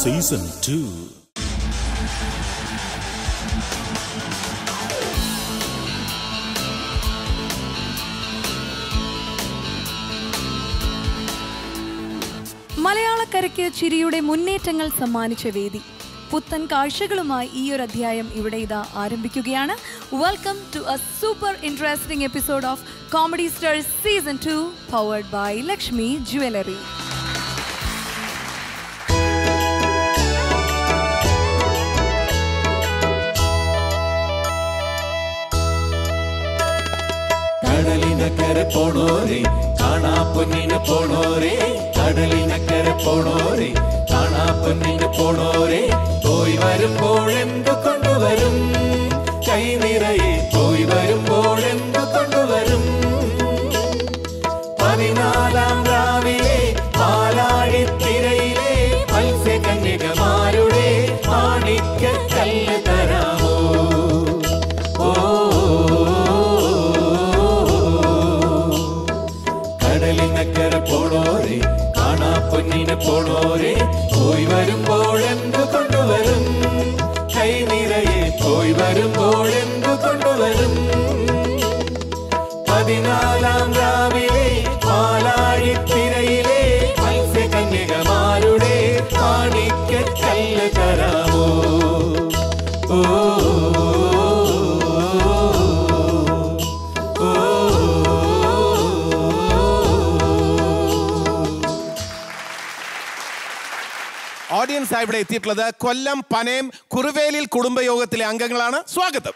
Season 2. മലയാളക്കരയ്ക്ക് ചിരിയുടെ മുന്നേറ്റങ്ങൾ സമ്മാനിച്ച വേദി. പുത്തൻ കാഴ്ചകളുമായി ഈ ഒരു അധ്യായം ഇവിടെ ഇതാ ആരംഭിക്കുകയാണ്. Welcome to a super interesting episode of comedy stars season 2 powered by Lakshmi jewellery. കടലിനക്കരെ പോണോരേ കാണാ പൊന്നിന് പോണോരേ, കടലിനക്കരെ പോണോരേ കാണാ പൊന്നിന് പോണോരേ, പോയി വരുമ്പോൾ എന്തു കൊണ്ടുവരും കൈ നിറയെ, പോയി വരുമ്പോൾ എന്തു കൊണ്ടുവരും. 14-ാം രാവിലെ പാലാഴിത്തിരയിലെ മത്സ്യകന്യകമാരുടെ മാണിക്കക്കല്ല് തരാമോ? കടലിനക്കരെ പോണോരേ കാണാ പൊന്നിന് പോണോരേ, പോയി വരുമ്പോൾ എന്തു കൊണ്ടുവരും കൈ നിറയെ, പോയി വരുമ്പോൾ എന്തു കൊണ്ടുവരും. 14-ാം രാവിലെ പാലാഴിത്തിരയിലെ മത്സ്യകന്യകമാരുടെ മാണിക്കക്കല്ല് തരാമോ? ഓഡിയൻസ് ഇവിടെ എത്തിയിട്ടുള്ളത് കൊല്ലം പനയം കുറുവേലിൽ കുടുംബയോഗത്തിലെ അംഗങ്ങളാണ്. സ്വാഗതം.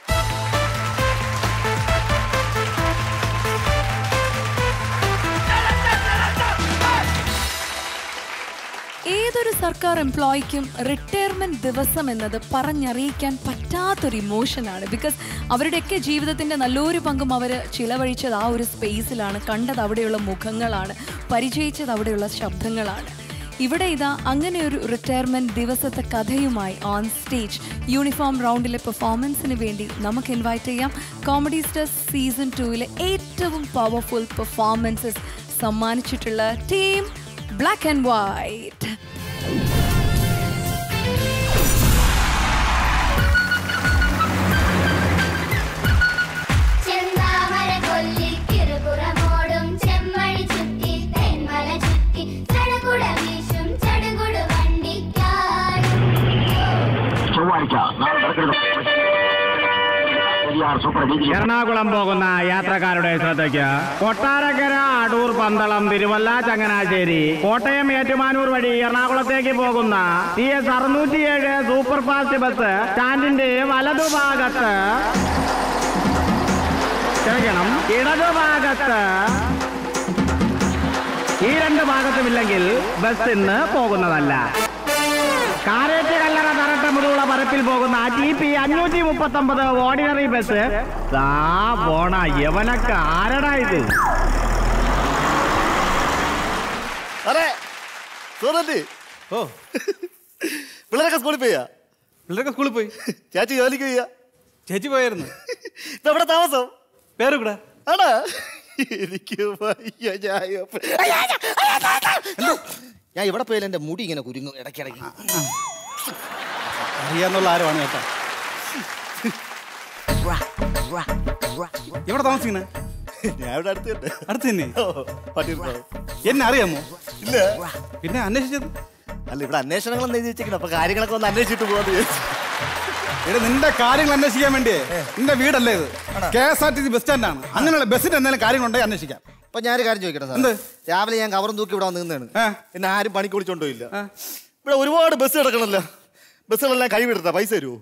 ഏതൊരു സർക്കാർ എംപ്ലോയിക്കും റിട്ടയർമെന്റ് ദിവസം എന്നത് പറഞ്ഞറിയിക്കാൻ പറ്റാത്തൊരു ഇമോഷനാണ്. ബിക്കോസ് അവരുടെയൊക്കെ ജീവിതത്തിൻ്റെ നല്ലൊരു പങ്കും അവർ ചിലവഴിച്ചത് ആ ഒരു സ്പേസിലാണ്, കണ്ടത് അവിടെയുള്ള മുഖങ്ങളാണ്, പരിചയിച്ചത് അവിടെയുള്ള ശബ്ദങ്ങളാണ്. ഇവിടെ ഇതാ അങ്ങനെ ഒരു റിട്ടയർമെന്റ് ദിവസത്തെ കഥയുമായി ഓൺ സ്റ്റേജ് യൂണിഫോം റൗണ്ടിലെ പെർഫോമൻസിന് വേണ്ടി നമുക്ക് ഇൻവൈറ്റ് ചെയ്യാം കോമഡി സ്റ്റാർസ് സീസൺ 2 ഏറ്റവും പവർഫുൾ പെർഫോമൻസസ് സമ്മാനിച്ചിട്ടുള്ള team black and white. Ernakulam പോകുന്ന യാത്രക്കാരുടെ ശ്രദ്ധയ്ക്ക് കൊട്ടാരക്കര, അടൂർ, പന്തളം, തിരുവല്ല, ചങ്ങനാശ്ശേരി, കോട്ടയം, ഏറ്റുമാനൂർ വഴി എറണാകുളത്തേക്ക് പോകുന്ന TS 607 സൂപ്പർ ഫാസ്റ്റ് ബസ് സ്റ്റാൻഡിന്റെ വലതുഭാഗത്ത് ക്ഷമിക്കണം, ഇടതുഭാഗത്ത് ഈ രണ്ട് ഭാഗത്തുമില്ലെങ്കിൽ ബസ് ഇന്ന് പോകുന്നതല്ല. കാരേറ്റ് കല്ലറ തറട്ട മുതലുള്ള പരപ്പിൽ പോകുന്ന TP 539 ഓർഡിനറി ബസ് പോണ യവനൊക്കെ ആരടാ ഇത്? ഓ പിള്ളേരൊക്കെ സ്കൂളിൽ പോയാ? പിള്ളേരൊക്കെ സ്കൂളിൽ പോയി. ചേച്ചി ജോലിക്ക് പോയാ? ചേച്ചി പോയായിരുന്നു. ഇപ്പൊ എവിടെ താമസം? പേരൂടെ ആടാ. എനിക്ക് ഞാൻ ഇവിടെ പോയാലും എന്റെ മുടി ഇങ്ങനെ കുരുങ്ങും ഇടയ്ക്കിടയ്ക്ക്. അറിയാന്നുള്ള ആരുമാണ് കേട്ടോ. എവിടെ താമസിക്കണേ? ഞാൻ ഇവിടെ അടുത്ത് തന്നെ. എന്നെ അറിയാമോ? ഇല്ല. പിന്നെ അന്വേഷിച്ചത്? അല്ല, ഇവിടെ അന്വേഷണങ്ങളൊന്നും എഴുതി വെച്ചേക്കണം. അപ്പൊ കാര്യങ്ങളൊക്കെ ഒന്ന് അന്വേഷിച്ചിട്ട് പോകാന്ന് വിചാരിച്ചു. ഇവിടെ നിന്റെ കാര്യങ്ങൾ അന്വേഷിക്കാൻ വേണ്ടിയേ നിന്റെ വീടല്ലേ ഇത്? KSRTC ബസ് സ്റ്റാൻഡാണ്. അങ്ങനെയുള്ള ബസ്സിന്റെ എന്തെങ്കിലും കാര്യങ്ങളുണ്ടെങ്കിൽ അന്വേഷിക്കാം. അപ്പൊ ഞാനൊരു കാര്യം ചോദിക്കട്ടെ സാർ? രാവിലെ ഞാൻ കവറും തൂക്കി ഇവിടെ വന്നിരുന്നാണ്. എന്നെ ആരും പണിക്ക് വിളിച്ചോണ്ടില്ല. ഇവിടെ ഒരുപാട് ബസ് കിടക്കണല്ലോ. ബസ്സുകളെല്ലാം കൈവിടുത്ത പൈസ തരുമോ?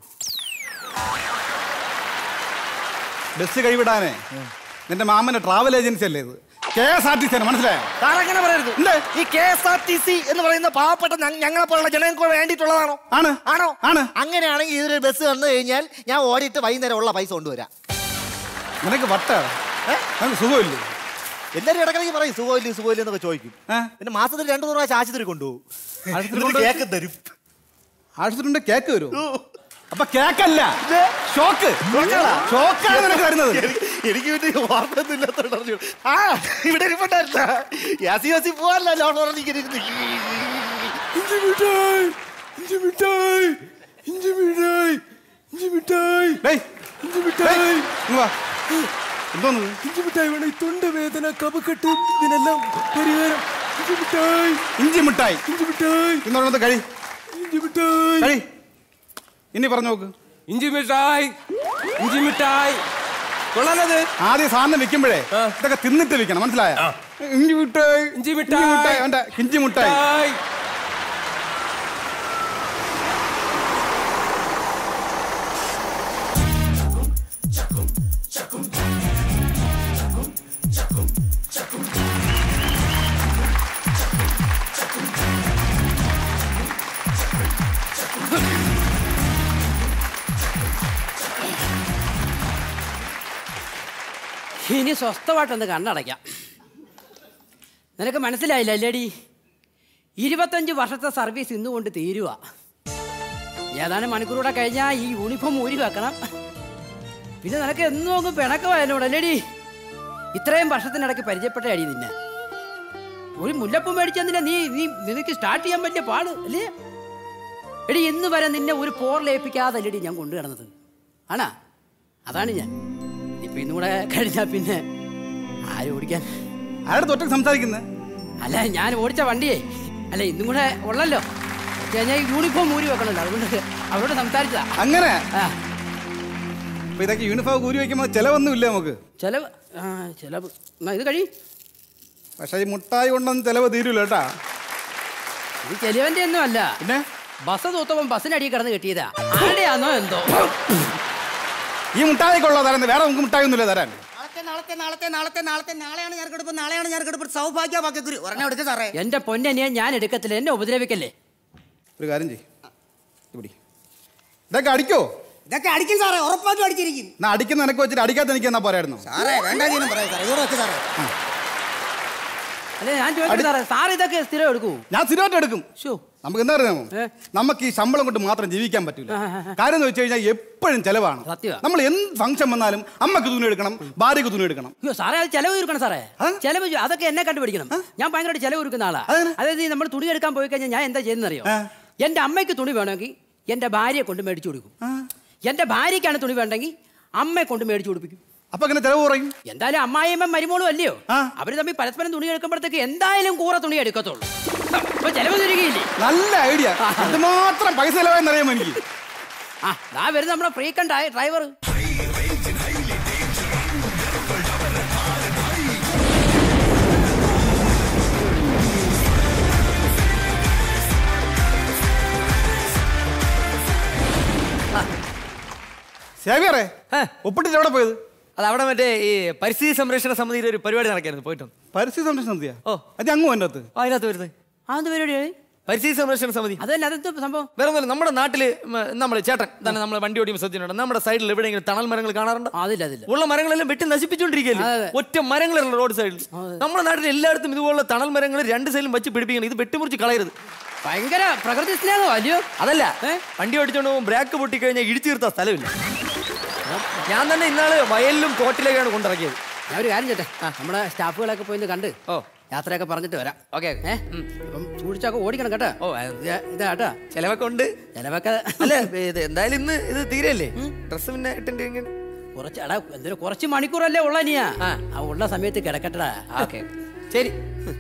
ബസ് കൈവിടാനേ നിന്റെ മാമന്റെ ട്രാവൽ ഏജൻസി അല്ലേ ഇത്? KSRTC ആണ്, മനസ്സിലായോ? അങ്ങനെ പറയരുത്. ഈ KSRTC എന്ന് പറയുന്ന പാവപ്പെട്ട ഞങ്ങളെ പോലുള്ള ജനങ്ങൾക്ക് വേണ്ടിയിട്ടുള്ളതാണോ? ആണോ? അങ്ങനെയാണെങ്കിൽ ഇതൊരു ബസ് വന്നു കഴിഞ്ഞാൽ ഞാൻ ഓടിയിട്ട് വൈകുന്നേരം ഉള്ള പൈസ കൊണ്ടുവരാം. നിനക്ക് വട്ടാണ്, സുഖമില്ലേ? എല്ലാരും ഇടയ്ക്കിടയ്ക്ക് പറയും സുഖമില്ല എന്നൊക്കെ ചോദിക്കും. പിന്നെ മാസത്തിൽ 2-3 പ്രാവശ്യം ആശുപത്രി കൊണ്ടുപോകും. കേക്ക് തരും. ആശുപത്രി കേക്ക് വരും. അപ്പൊ കേക്കല്ല, ഷോക്ക്. ഷോക്കാണ് നിനക്ക് തരുന്നത്. എനിക്ക് വേണ്ടി വാർത്തയൊന്നും ഇല്ലാത്തോണ്ട് ഇവിടെ ഇരിപ്പുണ്ടായിരുന്ന പോവാനല്ല ലോൺ പറഞ്ഞിരിക്കുന്നു. എന്തോന്ന് ഇഞ്ചി മിഠായി വേണം. ഈ തൊണ്ടവേദന, കഫക്കെട്ട്, ഇതിനെല്ലാം പരിഹാരം. ഇഞ്ചി മിഠായി. ഇഞ്ചി മിഠായി. ഇഞ്ചി മിഠായി. ഇന്നോടൊന്ന് കഴി. ഇഞ്ചി മിഠായി. കഴി. ഇനി പറഞ്ഞു നോക്ക്. ഇഞ്ചി മിഠായി. ഇഞ്ചി മിഠായി. കൊള്ളാലത്. ആദ്യം സാധനം വിൽക്കുമ്പോഴേ ഇതൊക്കെ തിന്നിട്ട് വിൽക്കണം, മനസ്സിലായ? ഇഞ്ചി മിഠായി. ഇഞ്ചി മിഠായി. അവന്റെ ഇഞ്ചി മിഠായി. ഇനി സ്വസ്ഥമായിട്ടൊന്ന് കണ്ണടയ്ക്കാം. നിനക്ക് മനസ്സിലായില്ല അല്ലേടി? 25 വർഷത്തെ സർവീസ് ഇന്നുകൊണ്ട് തീരുക. ഏതാനും മണിക്കൂറൂടെ കഴിഞ്ഞാൽ ഈ യൂണിഫോം ഊരി വെക്കണം. പിന്നെ നിനക്ക് എന്നും അങ്ങ് പിണക്കമായതിനോട് അല്ലേടി? ഇത്രയും വർഷത്തിനിടയ്ക്ക് പരിചയപ്പെട്ട അടി നിന്നെ. ഒരു മുല്ലപ്പൂ മേടിച്ചെന്നില്ല നിനക്ക് സ്റ്റാർട്ട് ചെയ്യാൻ പറ്റിയ പാട് അല്ലേ? എടി ഇന്ന് വരെ നിന്നെ ഒരു പോറിലേൽപ്പിക്കാതെ അല്ലേടി ഞാൻ കൊണ്ടു കിടന്നത്. ആണാ? അതാണ് ഞാൻ. ഇപ്പൊ ഇന്നുകൂടെ കഴിഞ്ഞാ പിന്നെ ആര് ഓടിക്കാൻ? ആരുടെ തൊട്ടൊക്കെ സംസാരിക്കുന്നത്? അല്ല, ഞാൻ ഓടിച്ച വണ്ടിയേ അല്ല ഇന്നും കൂടെ ഉള്ളല്ലോ. ഞാൻ യൂണിഫോം ഊരി വെക്കണല്ലോ, അതുകൊണ്ട് അവരോട് സംസാരിച്ചതാ. അങ്ങനെ ഇതൊക്കെ യൂണിഫോം ഊരി വയ്ക്കുമ്പോ ചെലവൊന്നും ഇല്ല നമുക്ക്. ചെലവ് ചെലവ് എന്നാ ഇത് കഴി. പക്ഷെ ഈ മുട്ടായി കൊണ്ടൊന്നും ചെലവ് തീരൂല കേട്ടാ. ഇത് ചെലവന്റെ ഒന്നും അല്ല, പിന്നെ ബസ് തൂത്തപ്പം ബസ്സിനടിയിൽ കിടന്ന് കെട്ടിയതാ. ആരുടെയാണോ എന്തോ. ഈ മുട്ടായിക്കുള്ള തരാൻ വേറെ നമുക്ക് മുട്ടായി ഒന്നുമില്ല തരാൻ. നാളെയാണ് ഞാൻ എടുപ്പ്. സൗഭാഗ്യ വാക്കുരു ഒരെണ്ണം എടുത്ത് സാറേ. എന്റെ പൊന്നെ ഞാൻ എടുക്കത്തില്ല, എന്നെ ഉപദ്രവിക്കല്ലേ. ഒരു കാര്യം ചെയ്യ്, ഇവിടെ ഇതൊക്കെ അടിക്കോ? ഇതൊക്കെ അടിക്കും സാറേ, ഉറപ്പായിട്ടും അടിച്ചിരിക്കും. എന്നാ അടിക്കുന്ന നിനക്ക് വെച്ചിട്ട് അടിക്കാത്ത എനിക്ക് എന്നാ പറയായിരുന്നു സാറേ? വേണ്ടെങ്കിലും പറയാം സാറേ, ഇതോടെ വെച്ച് സാറേ. അല്ലെ ഞാൻ ചോദിച്ചു സാറേ, സാർ ഇതൊക്കെ സ്ഥിരം എടുക്കൂ? ഞാൻ സ്ഥിരമായിട്ട് എടുക്കും. നമുക്ക് എന്താ അറിയാമോ, നമുക്ക് ഈ ശമ്പളം കൊണ്ട് മാത്രം ജീവിക്കാൻ പറ്റൂല. കാര്യം എന്ന് വെച്ച് കഴിഞ്ഞാൽ എപ്പോഴും ചെലവാണ്. നമ്മൾ എന്ത് ഫംഗ്ഷൻ വന്നാലും അമ്മക്ക് തുണി എടുക്കണം, ഭാര്യക്ക് തുണി എടുക്കണം. അയ്യോ സാറേ, അത് ചെലവ് തീർക്കണം സാറേ. ചെലവ് അതൊക്കെ എന്നെ കണ്ടുപിടിക്കണം. ഞാൻ ഭയങ്കരമായിട്ട് ചെലവ് തീർക്കുന്ന ആളാ. അതായത് നമ്മൾ തുണി എടുക്കാൻ പോയി കഴിഞ്ഞാൽ ഞാൻ എന്താ ചെയ്യുന്നറിയോ? എന്റെ അമ്മയ്ക്ക് തുണി വേണമെങ്കിൽ എന്റെ ഭാര്യയെ കൊണ്ട് മേടിച്ചു കൊടുക്കും. എന്റെ ഭാര്യയ്ക്കാണ് തുണി വേണ്ടെങ്കിൽ അമ്മയെ കൊണ്ട് മേടിച്ചു കൊടുപ്പിക്കും. അപ്പൊ അങ്ങനെ ചെലവ് കുറയും. എന്തായാലും അമ്മായിയമ്മ മരുമോളും അല്ലയോ, അവര് തമ്മിൽ പരസ്പരം തുണി എടുക്കുമ്പോഴത്തേക്ക് എന്തായാലും കൂറ തുണി എടുക്കത്തുള്ളൂ. അപ്പൊ ചെലവ് തിരികെയില്ലേ? നല്ല ഐഡിയ. അത് മാത്രം പൈസ ചെലവായെന്ന് അറിയാമോ എനിക്ക്? വരുന്ന നമ്മുടെ ഫ്രീക്കൻ ഡ്രൈവർ. സേവിയറേ, ഒപ്പിട്ടിട്ട് എവിടെ പോയത്? അത് അവിടെ മറ്റേ ഈ പരിസ്ഥിതി സംരക്ഷണ സമിതിയിൽ ഒരു പരിപാടി നടക്കായിരുന്നു, പോയിട്ടുണ്ട്. പരിസ്ഥിതി സംരക്ഷണ സമിതിയാ? ഓ, അത് അങ്ങ് അതിനകത്ത് അതിനകത്ത് വരുന്നത് അതെന്ത് പരിപാടിയാണ്? പരിസ്ഥിതി സംരക്ഷണ സമിതി. അതല്ല, അതെന്ത് സംഭവം? വേറെ ഒന്നുമില്ല, നമ്മുടെ നാട്ടില് നമ്മൾ ചേട്ടൻ തന്നെ നമ്മൾ വണ്ടി ഓടിയുമ്പോൾ ശ്രദ്ധിച്ചിട്ടുണ്ട്, നമ്മുടെ സൈഡിൽ എവിടെയെങ്കിലും തണൽ മരങ്ങൾ കാണാറുണ്ട്? അതില്ല, അതില്ല. ഉള്ള മരങ്ങളെല്ലാം വെട്ടി നശിപ്പിച്ചുകൊണ്ടിരിക്കുകയല്ലേ, ഒറ്റ മരങ്ങളുള്ള റോഡ് സൈഡിൽ. നമ്മുടെ നാട്ടിൽ എല്ലായിടത്തും ഇതുപോലുള്ള തണൽ മരങ്ങൾ രണ്ട് സൈഡിലും വെച്ച് പിടിപ്പിക്കണം. ഇത് വെട്ടിമുറിച്ച് കളയരുത്. ഭയങ്കര പ്രകൃതി സ്നേഹമോ അല്ലയോ? അതല്ല, വണ്ടി ഓടിച്ചോണ്ട് പോകുമ്പോൾ ബ്രേക്ക് പൊട്ടിക്കഴിഞ്ഞാൽ ഇടിച്ചു തീർത്താൻ സ്ഥലമില്ല. ഞാൻ തന്നെ ഇന്നാള് വയലിലും തോട്ടിലേക്കാണ് കൊണ്ടിറക്കിയത്. ഞാൻ ഒരു കാര്യം ചേട്ടെ, നമ്മുടെ സ്റ്റാഫുകളൊക്കെ പോയി കണ്ട് യാത്രയൊക്കെ പറഞ്ഞിട്ട് വരാം. ഓക്കെ. ഇപ്പം ചൂടിച്ചൊക്കെ ഓടിക്കണം കേട്ടോ. ഇതാട്ടാ ചിലവൊക്കെ ഉണ്ട്. ചിലവൊക്കെ അല്ല, ഇത് എന്തായാലും ഇന്ന് ഇത് തീരല്ലേ, ഡ്രസ് പിന്നെ ഇട്ടെങ്കിൽ കുറച്ച് എന്തൊരു കുറച്ച് മണിക്കൂറല്ലേ ഉള്ള നീയാ. ആ ഉള്ള സമയത്ത് കിടക്കട്ടടാ. ഓക്കെ, ശരി.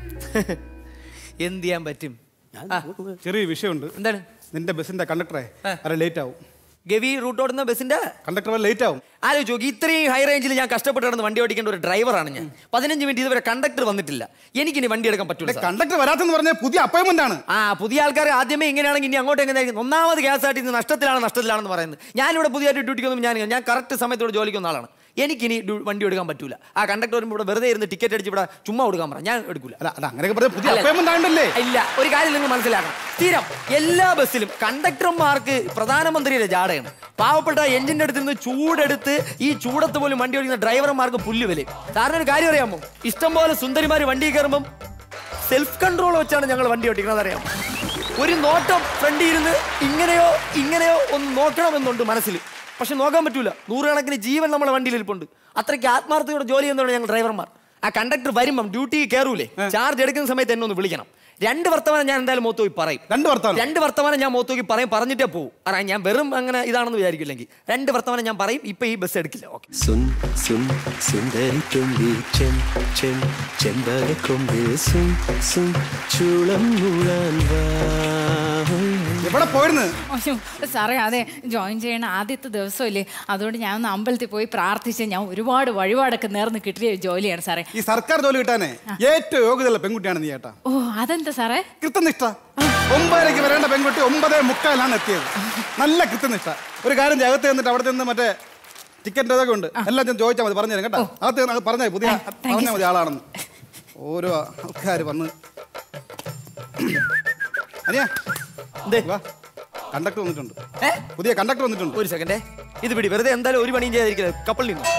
എന്ത് ചെയ്യാൻ പറ്റും? ചെറിയ വിഷയമുണ്ട്. എന്താണ്? നിന്റെ ബസിന്റെ കണ്ടക്ടറെ അര ലേറ്റ് ആവും. ഗവി റൂട്ട് ഓടുന്ന ബസിന്റെ കണ്ടക്ടർ ലേറ്റ് ആവും. ആലോചിച്ച് നോക്കി, ഇത്രയും ഹൈ റേഞ്ചിൽ ഞാൻ കഷ്ടപ്പെട്ട് കിടന്ന് വണ്ടി ഓടിക്കേണ്ട ഒരു ഡ്രൈവറാണ് ഞാൻ. 15 മിനിറ്റ് ഇതുവരെ കണ്ടക്ടർ വന്നിട്ടില്ല. എനിക്കിനി വണ്ടി എടുക്കാൻ പറ്റില്ല. കണ്ടക്ടർ വരാത്തെന്ന് പറഞ്ഞാൽ പുതിയ അപ്പോയിന്റ്മെന്റ് ആണ്. പുതിയ ആൾക്കാർ ആദ്യമേ ഇങ്ങനെയാണെങ്കിൽ ഇനി അങ്ങോട്ട് എങ്ങനെയായിരിക്കും? ഒന്നാമത് KSRTC നഷ്ടത്തിലാണെന്ന് പറയുന്നത്. ഞാനിവിടെ പുതിയതായിട്ട് ഡ്യൂട്ടിക്കൊന്നും ഞാൻ കറക്റ്റ് സമയത്തോടെ ജോലിക്കുന്ന ആളാണ്. എനിക്കിനി വണ്ടി എടുക്കാൻ പറ്റൂല. ആ കണ്ടക്ടർ വരുമ്പോൾ ഇവിടെ വെറുതെ ഇരുന്ന് ടിക്കറ്റ് അടിച്ച് ഇവിടെ ചുമ്മാ കൊടുക്കാൻ പറ, ഞാൻ എടുക്കൂല. ഇല്ല, ഒരു കാര്യം നിങ്ങൾ മനസ്സിലാക്കണം. സ്ഥിരം എല്ലാ ബസ്സിലും കണ്ടക്ടർമാർക്ക് പ്രധാനമന്ത്രിയുടെ ജാടയാണ്. പാവപ്പെട്ട എഞ്ചിന്റെ അടുത്ത് നിന്ന് ചൂടെടുത്ത് ഈ ചൂടത്ത് പോലും വണ്ടി ഓടിക്കുന്ന ഡ്രൈവർമാർക്ക് പുല്ലുവില. സാറിന് ഒരു കാര്യം അറിയാമോ? ഇഷ്ടംപോലെ സുന്ദരിമാർ വണ്ടി കയറുമ്പം സെൽഫ് കൺട്രോൾ വെച്ചാണ് ഞങ്ങൾ വണ്ടി ഓടിക്കുന്നത്, അറിയാം. ഒരു നോട്ടം ഫ്രണ്ടിൽ ഇരുന്ന് ഇങ്ങനെയോ ഒന്ന് നോക്കണമെന്നുണ്ട് മനസ്സിൽ. പക്ഷെ നോക്കാൻ പറ്റൂല. 100 കണക്കിന് ജീവൻ നമ്മളെ വണ്ടിയിൽ ഇരിപ്പുണ്ട്. അത്രയ്ക്ക് ആത്മാർത്ഥതയോടെ ജോലി ചെയ്യുന്നതാണ് ഞങ്ങൾ ഡ്രൈവർമാർ. ആ കണ്ടക്ടർ വരുമ്പം ഡ്യൂട്ടി കയറൂലേ, ചാർജ് എടുക്കുന്ന സമയത്ത് എന്നെ ഒന്ന് വിളിക്കണം. 2 വർത്തമാനം ഞാൻ എന്തായാലും മൂത്ത് പോയി പറയും. 2 വർത്തമാനം ഞാൻ മൂത്ത് നോക്കി പറയും, പറഞ്ഞിട്ടേ പോകും. കാരണം ഞാൻ വെറും അങ്ങനെ ഇതാണെന്ന് വിചാരിക്കില്ലെങ്കിൽ 2 വർത്തമാനം ഞാൻ പറയും. ഇപ്പൊ ഈ ബസ് എടുക്കില്ല. ഓക്കെ. എവിടെ പോയിരുന്നു സാറേ? അതെ, ജോയിൻ ചെയ്യണ ആദ്യത്തെ ദിവസമല്ലേ, അതുകൊണ്ട് ഞാൻ ഒന്ന് അമ്പലത്തിൽ പോയി പ്രാർത്ഥിച്ച് ഞാൻ ഒരുപാട് വഴിപാടൊക്കെ നേർന്ന് കിട്ടിയ ജോലിയാണ് സാറേ. ഈ സർക്കാർ ജോലി കിട്ടാനേ ഏറ്റവും യോഗ്യതയുള്ള പെൺകുട്ടിയാണ് നീ ചേട്ടാ. ഓ, അതെന്താ സാറേ? കൃത്യനിഷ്ഠ. 9:30 വരേണ്ട പെൺകുട്ടി 9:45 എത്തിയത്. നല്ല കൃത്യനിഷ്ഠ. ഒരു കാര്യം അകത്ത് ചെന്നിട്ട് അവിടെ നിന്ന് മറ്റേ ടിക്കറ്റ് ഇതൊക്കെ ഉണ്ട്, എല്ലാം ഞാൻ ചോദിച്ചാൽ മതി, പറഞ്ഞു തരാം കേട്ടോ. അകത്ത് പറഞ്ഞാൽ പുതിയ പറഞ്ഞാൽ മതി ആളാണെന്ന്. ഓരോ ആൾക്കാർ വന്ന് അനിയാ കണ്ടക്ടർ വന്നിട്ടുണ്ട്. പുതിയ കണ്ടക്ടർ വന്നിട്ടുണ്ട്. ഒരു സെക്കൻഡേ, ഇത് പിടി. വെറുതെ എന്തായാലും ഒരു പണിയും ചെയ്തിരിക്കുന്നത്. കപ്പലിൽ നിന്ന്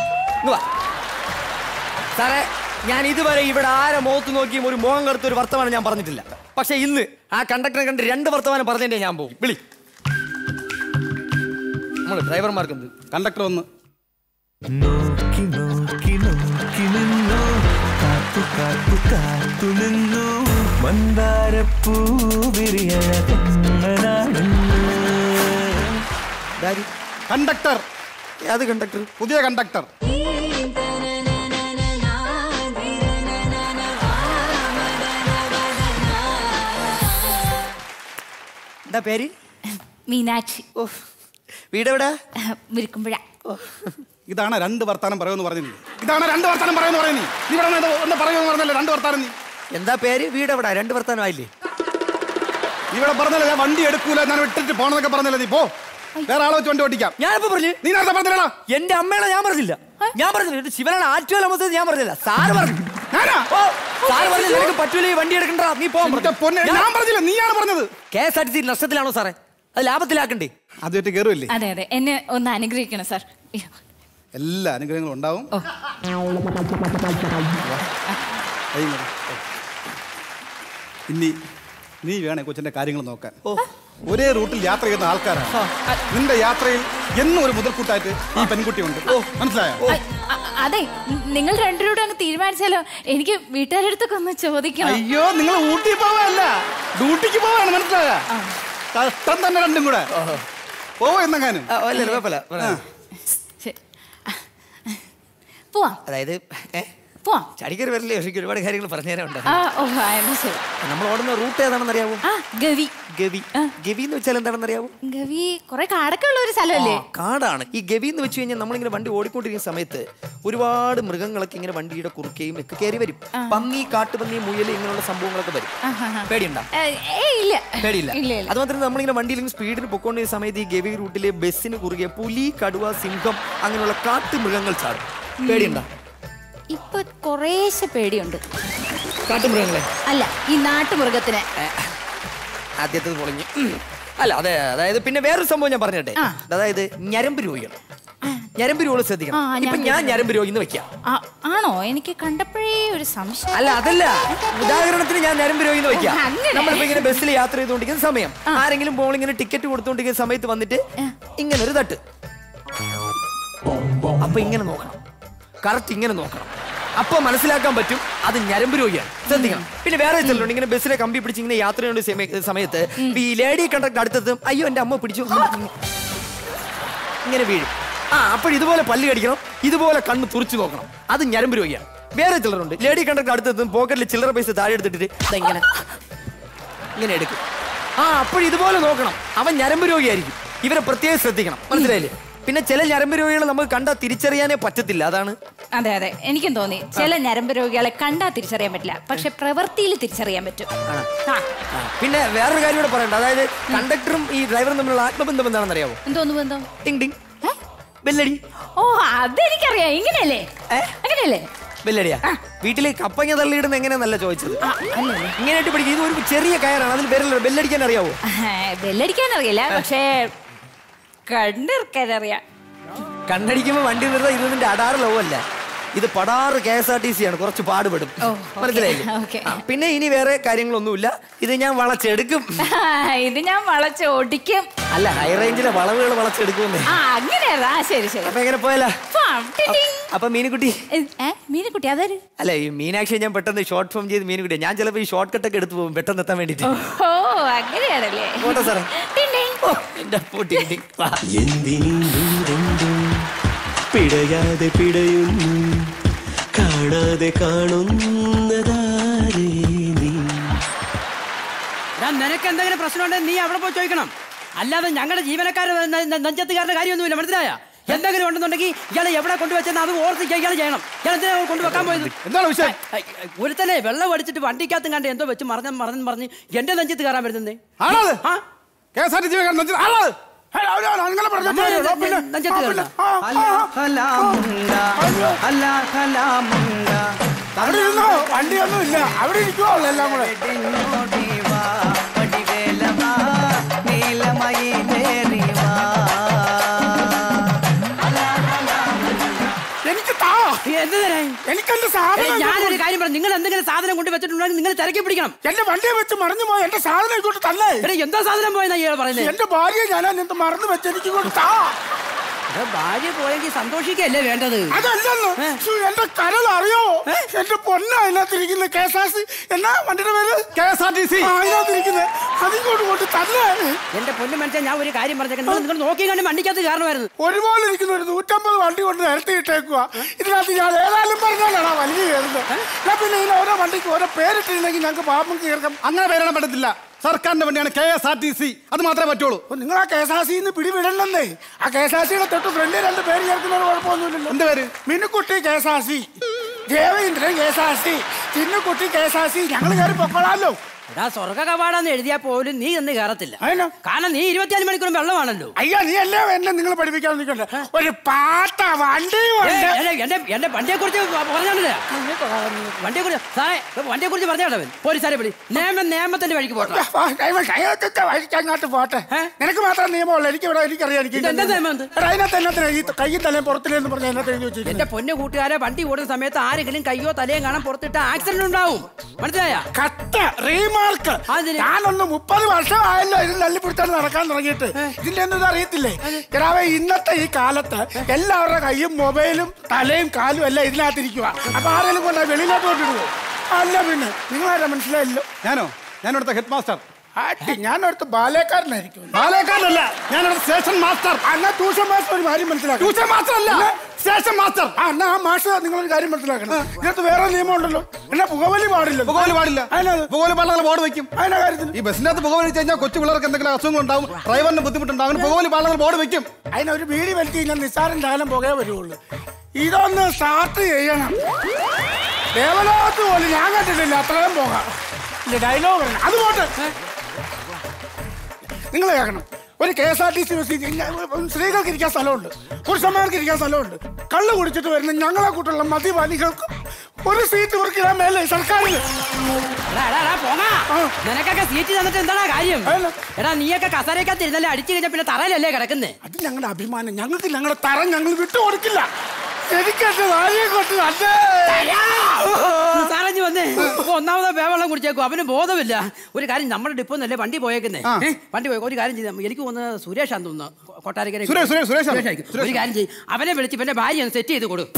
സാറേ, ഞാൻ ഇതുവരെ ഇവിടെ ആരെ മുഖത്ത് നോക്കിയും ഒരു മോഹം കറുത്ത ഒരു വർത്തമാനം ഞാൻ പറഞ്ഞിട്ടില്ല. പക്ഷെ ഇന്ന് ആ കണ്ടക്ടറെ കണ്ട് 2 വർത്തമാനം പറഞ്ഞതിന്റെ ഞാൻ പോകും. വിളി. നമ്മള് ഡ്രൈവർമാർക്ക് എന്ത്? കണ്ടക്ടർ വന്ന് നോക്കി നോക്കി നോക്കി നിന്നു, കാത്തു കാത്തു കാത്തു നിന്നു, മന്ദാരപ്പൂ കണ്ടക്ടർ. ഏത് കണ്ടക്ടർ? പുതിയ കണ്ടക്ടർ. എന്താ പേര്? മീനാക്ഷി. ഓ, വീടെവിടാ? മുരിക്കുമ്പുഴ. ഇതാണ് 2 വർത്താനം പറയുമെന്ന് പറഞ്ഞു. ഇതാണ് 2 വർത്താനം പറയുമെന്ന് പറഞ്ഞു. നീ ഇവിടെ ഒന്ന് പറയുമെന്ന് പറഞ്ഞല്ലേ 2 വർത്താനം. നീ എന്താ പേര്? വീടെവിടാ? 2 വർത്താനം ആയില്ലേ? നീ ഇവിടെ പറഞ്ഞല്ലേ ഞാൻ വണ്ടി എടുക്കൂല, ഞാൻ ഇട്ടിട്ട് പോണെന്നൊക്കെ പറഞ്ഞല്ലേ. നീ പോ, വേറെ ആളെ വെച്ച് വണ്ടി ഓടിക്കാം. ഞാനിപ്പോ പറഞ്ഞു. നീ നേരത്തെ പറഞ്ഞില്ല. എന്റെ അമ്മയുടെ ഞാൻ പറഞ്ഞില്ല. ഞാൻ പറഞ്ഞില്ല. ശിവനാണ് ആറ്റുവൽ അമ്മ. ഞാൻ പറഞ്ഞില്ല. സാറ് പറഞ്ഞു. സാറ് പറഞ്ഞു നിനക്ക് പറ്റൂല ഈ വണ്ടി എടുക്കണ്ട, നീ പോകാൻ. ഞാൻ പറഞ്ഞില്ല, നീയാണ് പറഞ്ഞത്. KSRTC നഷ്ടത്തിലാണോ സാറേ? അത് ലാഭത്തിലാക്കണ്ടേ? ആദ്യമായിട്ട് കയറുമല്ലേ? അതെ അതെ, എന്നെ ഒന്ന് അനുഗ്രഹിക്കണം സാർ. എല്ലാ അനുഗ്രഹങ്ങളും ഉണ്ടാവും. ഇനി നീ വേണേ കൊച്ചിന്റെ കാര്യങ്ങൾ നോക്കാൻ. ഒരേ റൂട്ടിൽ യാത്ര ചെയ്യുന്ന ആൾക്കാരാണ്. നിന്റെ യാത്രയിൽ എന്നും ഒരു മുതൽക്കൂട്ടായിട്ട് ഈ പെൺകുട്ടി ഉണ്ട്. മനസ്സിലായോ? അതെ, നിങ്ങൾ രണ്ടുപേരും അങ്ങ് തീരുമാനിച്ചാലോ? എനിക്ക് വീട്ടുകാരുടെ അടുത്തൊക്കെ ഒന്ന് ചോദിക്കണം. അയ്യോ, നിങ്ങൾ ഊട്ടി പോവാല്ല, ഡ്യൂട്ടിക്ക് പോവാണ്. മനസ്സിലായ? കഷ്ടം തന്നെ രണ്ടും കൂടെ. പോവോ എന്നെങ്ങാനും പോവാം. അതായത് പോവാം. ചടിക്കറി വരില്ലേ? എനിക്ക് ഒരുപാട് കാര്യങ്ങൾ പറഞ്ഞു തരാനുണ്ട്. നമ്മൾ ഓടുന്ന റൂട്ട് ഏതാണെന്ന് അറിയാവോ? ഗവി. ഗവി. ഗവി എന്ന് വെച്ചാൽ എന്താണെന്ന് അറിയാവോ? ഗവി കുറെ കാടൊക്കെ ഉള്ള ഒരു സ്ഥലമല്ലേ? കാടാണ്. ഈ ഗവി എന്ന് വെച്ച് കഴിഞ്ഞാൽ നമ്മളിങ്ങനെ വണ്ടി ഓടിക്കൊണ്ടിരിക്കുന്ന സമയത്ത് ഒരുപാട് മൃഗങ്ങളൊക്കെ ഇങ്ങനെ വണ്ടിയുടെ കുറുക്കയും ഒക്കെ കയറി വരും. പന്നി, കാട്ടുപന്നി, മുയൽ, ഇങ്ങനെയുള്ള സംഭവങ്ങളൊക്കെ വരും. പേടിയുണ്ടോ? പേടിയില്ല. അത് മാത്രമല്ല, നമ്മളിങ്ങനെ വണ്ടിയിൽ സ്പീഡിന് പൊക്കോണ്ടിരുന്ന സമയത്ത് ഈ ഗവി റൂട്ടിലെ ബസ്സിന് കുറുകെ പുലി, കടുവ, സിംഹം അങ്ങനെയുള്ള കാട്ടുമൃഗങ്ങൾ ചാടും. പേടിയുണ്ടോ? ഇപ്പൊ കുറേശ്ശെ പേടിയുണ്ട്. കാട്ടുമൃഗങ്ങളെ അല്ല, ഈ നാട്ടുമൃഗത്തിനെ. ആദ്യത്തെ പൊളിഞ്ഞു. അല്ല, അതെ. അതായത് പിന്നെ വേറൊരു സംഭവം ഞാൻ പറഞ്ഞിട്ടെ. അതായത് ഞരമ്പ് രോഗികൾ. ഞരമ്പ് രോഗികൾ ശ്രദ്ധിക്കണം. ഇപ്പൊ ഞാൻ ഞരമ്പ് രോഗി എന്ന് വെക്കാം. ആണോ? എനിക്ക് കണ്ടപ്പോഴേ ഒരു സംശയം. അല്ല, അതല്ല. ഉദാഹരണത്തിന് ഞാൻ ഞരമ്പ് രോഗി എന്ന് വെക്കാം. നമ്മളിപ്പോ ഇങ്ങനെ ബസ്സിൽ യാത്ര ചെയ്തുകൊണ്ടിരിക്കുന്ന സമയം ആരെങ്കിലും പോൾ ഇങ്ങനെ ടിക്കറ്റ് കൊടുത്തുകൊണ്ടിരിക്കുന്ന സമയത്ത് വന്നിട്ട് ഇങ്ങനെ ഒരു തട്ട്. അപ്പൊ ഇങ്ങനെ നോക്കണം, കറക്റ്റ് ഇങ്ങനെ നോക്കണം. അപ്പൊ മനസ്സിലാക്കാൻ പറ്റും അത് ഞരമ്പ് രോഗിയാണ്. ശ്രദ്ധിക്കണം. പിന്നെ വേറെ ചിലരുണ്ട് ഇങ്ങനെ ബസ്സിലെ കമ്പി പിടിച്ച് ഇങ്ങനെ യാത്ര ചെയ്യുന്ന സമയത്ത് ഈ ലേഡി കണ്ടക്ടർ അടുത്തെത്തും, അയ്യോ എന്റെ അമ്മ പിടിച്ചു, ഇങ്ങനെ വീഴും. അപ്പോൾ ഇതുപോലെ പല്ല് കടിക്കണം, ഇതുപോലെ കണ്ണ് തുറച്ചു നോക്കണം. അത് ഞരമ്പ് രോഗിയാണ്. വേറെ ചിലരുണ്ട് ലേഡി കണ്ടക്ടർ അടുത്തെത്തും, പോക്കറ്റിൽ ചില്ലറ പൈസ താഴെ എടുത്തിട്ട് ഇങ്ങനെ ഇങ്ങനെ എടുക്കും. അപ്പോൾ ഇതുപോലെ നോക്കണം, അവൻ ഞരമ്പ് രോഗിയായിരിക്കും. ഇവരെ പ്രത്യേകം ശ്രദ്ധിക്കണം. മനസ്സിലായില്ലേ? പിന്നെ ചില ഞരമ്പ് രോഗികളെ നമുക്ക് കണ്ടാൽ തിരിച്ചറിയാനേ പറ്റത്തില്ല. അതാണ്. അതെ അതെ, എനിക്കും തോന്നി. ചില ഞരമ്പ് രോഗികളെ കണ്ടാൽ തിരിച്ചറിയാൻ പറ്റില്ല, പക്ഷെ പ്രവൃത്തിയിൽ തിരിച്ചറിയാൻ പറ്റും. പിന്നെ വേറൊരു കാര്യം കൂടെ പറയണ്ട. അതായത് കണ്ടക്ടറും ഈ ഡ്രൈവറും തമ്മിലുള്ള ആത്മബന്ധം എന്താണെന്ന് അറിയാവോ? എന്തോന്ന് ബന്ധം? ടിങ് ടിങ് ബെല്ലടി. ഓ, അതെനിക്കറിയാം. ഇങ്ങനെയല്ലേ? അങ്ങനെയല്ലേ? ബെല്ലടിയാ? വീട്ടില് കപ്പങ്ങ തള്ളിയിടുന്ന എങ്ങനെയാന്നല്ല ചോദിച്ചത്. ഇങ്ങനെയായിട്ട് പിടിക്കും. ഇത് ഒരു ചെറിയ കയറാണ്, അതിൽ ബെല്ലടിക്കാൻ അറിയാവോ? ബെല്ലടിക്കാൻ അറിയില്ല, പക്ഷേ കണ്ടിരിക്കാനറിയാം. കണ്ണടിക്കുമ്പോ വണ്ടി നിർത്താൻ ഇത് നിന്റെ അടാറ് ലവല്ല, ഇത് പടാറ് KSRTC ആണ്. കുറച്ച് പാടുപെടും. മനസ്സിലായില്ലേ? പിന്നെ ഇനി വേറെ കാര്യങ്ങളൊന്നുമില്ല. ഇത് ഞാൻ വളച്ചെടുക്കും. ഇത് ഞാൻ വളച്ചോടിക്കും. അല്ല, ഹൈ റേഞ്ചിലെ വളവുകൾ വളച്ചെടുക്കുമെന്നേ. അങ്ങനെയാ? ശരി ശരി. അപ്പൊ എങ്ങനെ പോയാലോ? അപ്പൊ മീനുകുട്ടി മീനുകുട്ടി അതാര്? അല്ല ഈ മീനാക്ഷി ഞാൻ പെട്ടെന്ന് ഷോർട്ട് ഫോം ചെയ്ത് മീനുകുട്ടി. ഞാൻ ചിലപ്പോൾ ഈ ഷോർട്ട് കട്ടൊക്കെ എടുത്ത് പോകും പെട്ടെന്ന് എത്താൻ വേണ്ടിട്ട്. ഓ അങ്ങനെയാണല്ലേ. പോട്ടെ സാറേ. എന്റെ പൂട്ടി പിടയാതെ പിടയുന്നു കാണാതെ കാണുന്നതാരേ നീ. നിനക്ക് എന്തെങ്കിലും പ്രശ്നമുണ്ടെങ്കിൽ നീ അവിടെ പോയി ചോദിക്കണം. അല്ലാതെ ഞങ്ങളുടെ ജീവനക്കാരുടെ നെഞ്ചത്തുകാരുടെ കാര്യമൊന്നുമില്ല, മനസ്സിലായ? എന്തെങ്കിലും ഉണ്ടെന്നുണ്ടെങ്കിൽ ഇയാളെ എവിടെ കൊണ്ടുവച്ചെന്ന് അത് ഓർത്ത് ഇയാൾ ചെയ്യണം. ഇയാൾ എന്തിനാ കൊണ്ടുവെക്കാൻ പോയത്? എന്താണ് വിഷയം? ഒരുത്തനെ വെള്ളം അടിച്ചിട്ട് വണ്ടിക്കകത്തും കണ്ട് എന്തോ വെച്ച് പറഞ്ഞ് എന്റെ നെഞ്ചത്ത് കയറാൻ വരുന്നേ. വണ്ടിയൊന്നും ഇല്ല, അവിടെ ഇരിക്കുവോ എല്ലാം കൂടെ. ഞാനൊരു കാര്യം പറഞ്ഞു, നിങ്ങൾ എന്തെങ്കിലും സാധനം കൊണ്ട് വെച്ചിട്ടുണ്ടെങ്കിൽ നിങ്ങൾ തിരക്കി പിടിക്കണം. എന്റെ വണ്ടിയെ വെച്ച് മറിഞ്ഞു പോയി, എന്റെ സാധനം ഇങ്ങോട്ട് തല്ലേ. എന്താ സാധനം പോയെന്നാ പറയുന്നത്? എന്റെ ഭാര്യ ഞാൻ എന്ത് മറന്നു വെച്ച് എനിക്ക് ഇങ്ങോട്ട് താ. ഭാര്യ പോയെങ്കിൽ സന്തോഷിക്കല്ലേ വേണ്ടത്? അതല്ലെന്ന് എന്റെ കരൾ അറിയോ? എന്റെ പൊന്ന അതിനകത്തിരിക്കുന്ന KSRTC എന്നാ വണ്ടിയുടെ പേര്? KSRTC അതിനകത്തിരിക്കുന്നത് അതിങ്ങോട്ട് കൊണ്ട് തന്നെ. എന്റെ പൊന്നു മനസ്സിലാ, ഞാൻ ഒരു കാര്യം പറഞ്ഞേക്കാം, നിങ്ങൾ നോക്കി കണ്ട് വണ്ടിക്കകത്ത് കാരണമായിരുന്നു. ഒരുപോലെ ഇരിക്കുന്ന ഒരു 150 വണ്ടി കൊണ്ട് നിരത്തി ഇട്ടേക്കുക. ഇതിനകത്ത് ഞാൻ ഏതായാലും പറഞ്ഞാലാണ് വലിയ കയറുന്നത്. പിന്നെ ഇതിന് ഓരോ വണ്ടിക്ക് ഓരോ പേരിട്ടിരുന്നെങ്കിൽ ഞങ്ങൾക്ക് പാപം കയർക്കാം. അങ്ങനെ പേരിടാൻ പറ്റത്തില്ല. സർക്കാരിന്റെ വണ്ടിയാണ് KSRTC, അത് മാത്രമേ പറ്റുള്ളൂ. നിങ്ങൾ ആ KSRTC പിടിവിടണമെന്നേ. ആ KSRTCയുടെ തൊട്ട് ഫ്രണ്ടിൽ 2 പേര് ചേർക്കുന്നതിന് കുഴപ്പമൊന്നുമില്ലല്ലോ. എന്ത് പേര്? Meenukutty KSRTC, Devendran KSRTC, ചിന്നുക്കുട്ടി KSRTC. ഞങ്ങൾ കയറി പൊക്കോളാമല്ലോ. എടാ സ്വർഗ കവാടാന്ന് എഴുതിയാ പോലും നീ എന്ന് കയറത്തില്ല. കാരണം നീ 24 മണിക്കൂറും വെള്ളമാണല്ലോ. അയ്യോ നീ അല്ലേ എന്നെ നിങ്ങൾ പഠിപ്പിക്കാൻ നിൽക്കണ്ട. ഒരു പാട്ട വണ്ടി എന്റെ വണ്ടിയെ കുറിച്ച് പറഞ്ഞാണല്ലേ? വണ്ടിയെ കുറിച്ച് സാറേ, വണ്ടിയെ കുറിച്ച് പറഞ്ഞാൽ പോലീസുകാരെ വിളി. നിയമത്തിന്റെ വഴിക്ക് പോട്ടെ. വഴിക്കങ്ങോട്ട് പോട്ടെ. നിനക്ക് മാത്രം നിയമമുള്ളൂ, എനിക്കറിയാം. കയ്യും തലയും പുറത്തില്ലെന്ന് പറഞ്ഞാൽ എഴുതി വെച്ചു. എന്റെ പൊന്നു കൂട്ടുകാരെ, വണ്ടി ഓടുന്ന സമയത്ത് ആരെങ്കിലും കയ്യോ തലയും കാണാൻ പുറത്തിട്ട് ആക്സിഡന്റ് ഉണ്ടാവും, മനസ്സിലായ? ഞാനൊന്ന് 30 വർഷമായല്ലോ ഇത് തല്ലിപ്പിടുത്താണ് നടക്കാൻ തുടങ്ങിയിട്ട്. ഇതിന്റെ ഒന്നും അറിയത്തില്ലേ? ഇന്നത്തെ ഈ കാലത്ത് എല്ലാവരുടെ കയ്യും മൊബൈലും തലയും കാലും എല്ലാം ഇതിനകത്തിരിക്കുക. അപ്പൊ ആരെങ്കിലും കൊണ്ടാ വെളിയിലോട്ട് കൊണ്ടിടുവോ? അല്ല പിന്നെ നിങ്ങളാരാ മനസ്സിലായില്ലോ? ഞാനിവിടുത്തെ ഹെഡ് മാസ്റ്റർ. ഞാനടുത്ത് ബാലേക്കാരനായിരിക്കും. ബാലേക്കാരനല്ല, ഞാനടുത്ത് സ്റ്റേഷൻ മാസ്റ്റർ. എന്നാ ട്യൂഷൻ മാസ്റ്റർ ഒരു കാര്യം മനസ്സിലാക്കണം. ട്യൂഷൻ മാസ്റ്റർ അല്ല, സ്റ്റേഷൻ മാസ്റ്റർ. എന്നാ ആ മാസ്റ്റർ നിങ്ങളൊരു കാര്യം മനസ്സിലാക്കണം. ഇതിനകത്ത് വേറെ നിയമം ഉണ്ടല്ലോ. എന്നാ പുകവലി പാടില്ല. പുകവലി പാടില്ല. പുകവലി പാടാതെ ബോർഡ് വെക്കും. അതിന്റെ കാര്യത്തിൽ ഈ ബസ്സിനകത്ത് പുകവലി വെച്ച് കഴിഞ്ഞാൽ കൊച്ചു പിള്ളേർക്ക് എന്തെങ്കിലും അസുഖങ്ങൾ ഉണ്ടാവും, ഡ്രൈവറിന് ബുദ്ധിമുട്ടുണ്ടാവും. പുകവലി പാടാതെ ബോർഡ് വെക്കും. അതിനൊരു ബീഡി വലിച്ച് കഴിഞ്ഞാൽ നിസ്സാരം കാലം പുകയെ വരുള്ളൂ. ഇതൊന്ന് സ്റ്റാർട്ട് ചെയ്യണം. ദേവലോകത്ത് പോലും ഞാൻ കണ്ടിട്ടില്ല അത്രയും പോകാം. ഡയലോഗ് അത് പോട്ടെ. നിങ്ങൾ കേൾക്കണം, ഒരു KSRTC സ്ത്രീകൾക്ക് ഇരിക്കാൻ സ്ഥലമുണ്ട്, പുരുഷന്മാർക്ക് ഇരിക്കാൻ സ്ഥലമുണ്ട്. കള്ള് കുടിച്ചിട്ട് വരുന്ന ഞങ്ങളെ കൂട്ടുള്ള മദ്യപാനികൾക്ക് ഒരു സീറ്റ് ഇവർക്കിടാൻ മേലെ സർക്കാരിന്. നിനക്കൊക്കെ സീറ്റ് തന്നിട്ട് എന്താണ് കാര്യം? എടാ നീയൊക്കെ കസരക്കകത്ത് ഇരുന്നല്ലേ അടിച്ചു കഴിഞ്ഞാൽ പിന്നെ തറയിലല്ലേ കിടക്കുന്നേ? അത് ഞങ്ങളുടെ അഭിമാനം. ഞങ്ങൾക്ക് ഞങ്ങളുടെ തറ ഞങ്ങൾ വിട്ടുകൊടുക്കില്ല. എനിക്കെന്റെ ഭാര്യയെ കൊണ്ട് സാറഞ്ഞു വന്നേ. ഒന്നാമത് വേവെള്ളം കുടിച്ചേക്കും, അവന് ബോധമില്ല. ഒരു കാര്യം, നമ്മുടെ ഡിപ്പോ നല്ലേ വണ്ടി പോയേക്കുന്നേ. വണ്ടി പോയ ഒരു കാര്യം ചെയ്താൽ എനിക്ക് തോന്നുന്നത് സുരേഷാന്ന് തോന്നുന്നു, കൊട്ടാരക്കര. ഒരു കാര്യം ചെയ്യും, അവനെ വിളിച്ച് പിന്നെ ഭാര്യ ഒന്ന് സെറ്റ് ചെയ്ത് കൊടുക്കും.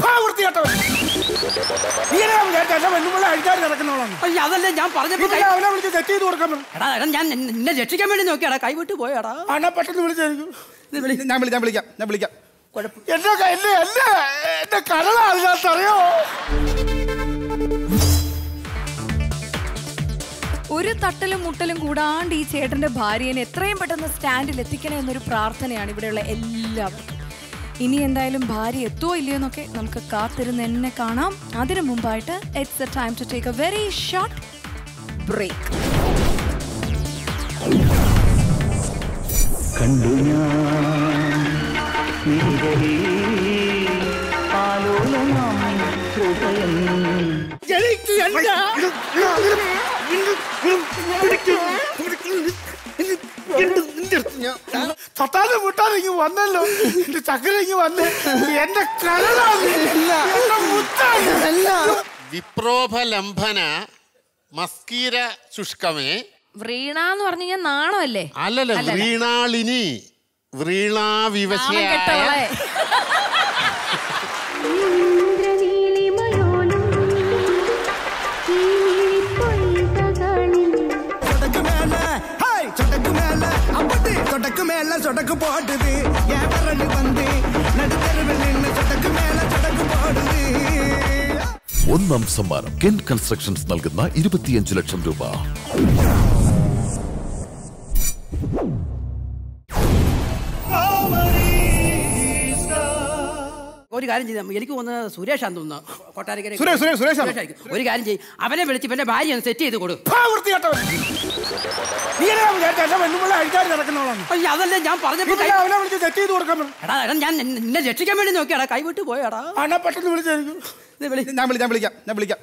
അതല്ലേ ഞാൻ പറഞ്ഞപ്പോ സെറ്റ് ചെയ്ത് കൊടുക്കാൻ. എടാ ഞാൻ നിന്നെ രക്ഷിക്കാൻ വേണ്ടി നോക്കിയാടാ, കൈവിട്ട് പോയാടാ. പെട്ടെന്ന് വിളിച്ചു. ഞാൻ വിളിക്കാം. എന്റെ കരളറിയോ? ഒരു തട്ടലും മുട്ടലും കൂടാണ്ട് ഈ ചേട്ടന്റെ ഭാര്യനെ എത്രയും പെട്ടെന്ന് സ്റ്റാൻഡിൽ എത്തിക്കണേ എന്നൊരു പ്രാർത്ഥനയാണ് ഇവിടെയുള്ള എല്ലാവർക്കും. ഇനി എന്തായാലും ഭാര്യ എത്തുമോ ഇല്ലയോ എന്നൊക്കെ നമുക്ക് കാത്തിരുന്ന് എന്നെ കാണാം. അതിനു മുമ്പായിട്ട് it's a time to take a very short break. കണ്ടു തട്ടാതെ മുട്ടാതെ ഇങ്ങ് വന്നല്ലോ. എന്റെ ചക്കര ഇങ്ങ് വന്ന് എന്റെ വിപ്രോഭലംഭന മസ്കീര ശുഷ്കമേ. വ്രീണ എന്ന് പറഞ്ഞു കഴിഞ്ഞാൽ നാണമല്ലേ? അല്ലല്ല, വ്രീണാളിനി, വ്രീണാ വിവശയായ மேல சொடக்கு போடுது என் விரல் வந்து நடுத்தருவில் நின்று சொடக்கு மேல சொடக்கு போடுது. ഒന്നാം സമ്മാനം കെൻ കൺസ്ട്രക്ഷൻസ് നൽകുന്ന 25 ലക്ഷം രൂപ. ഒരു കാര്യം ചെയ്താൽ എനിക്ക് തോന്നുന്നത് സുരേഷാന്ന് തോന്നുന്നു കൊട്ടാരക്കര. ഒരു കാര്യം ചെയ്യും, അവനെ വിളിച്ച് ഇവന്റെ ഭാര്യ ഒന്ന് സെറ്റ് ചെയ്ത് കൊടുക്കും. അതല്ലേ ഞാൻ പറഞ്ഞപ്പോ ഞാൻ നിന്നെ രക്ഷിക്കാൻ വേണ്ടി നോക്കിയാടാ, കൈവിട്ട് പോയാടാ. പെട്ടെന്ന് വിളിച്ചായിരിക്കും. ഞാൻ വിളിക്കാം.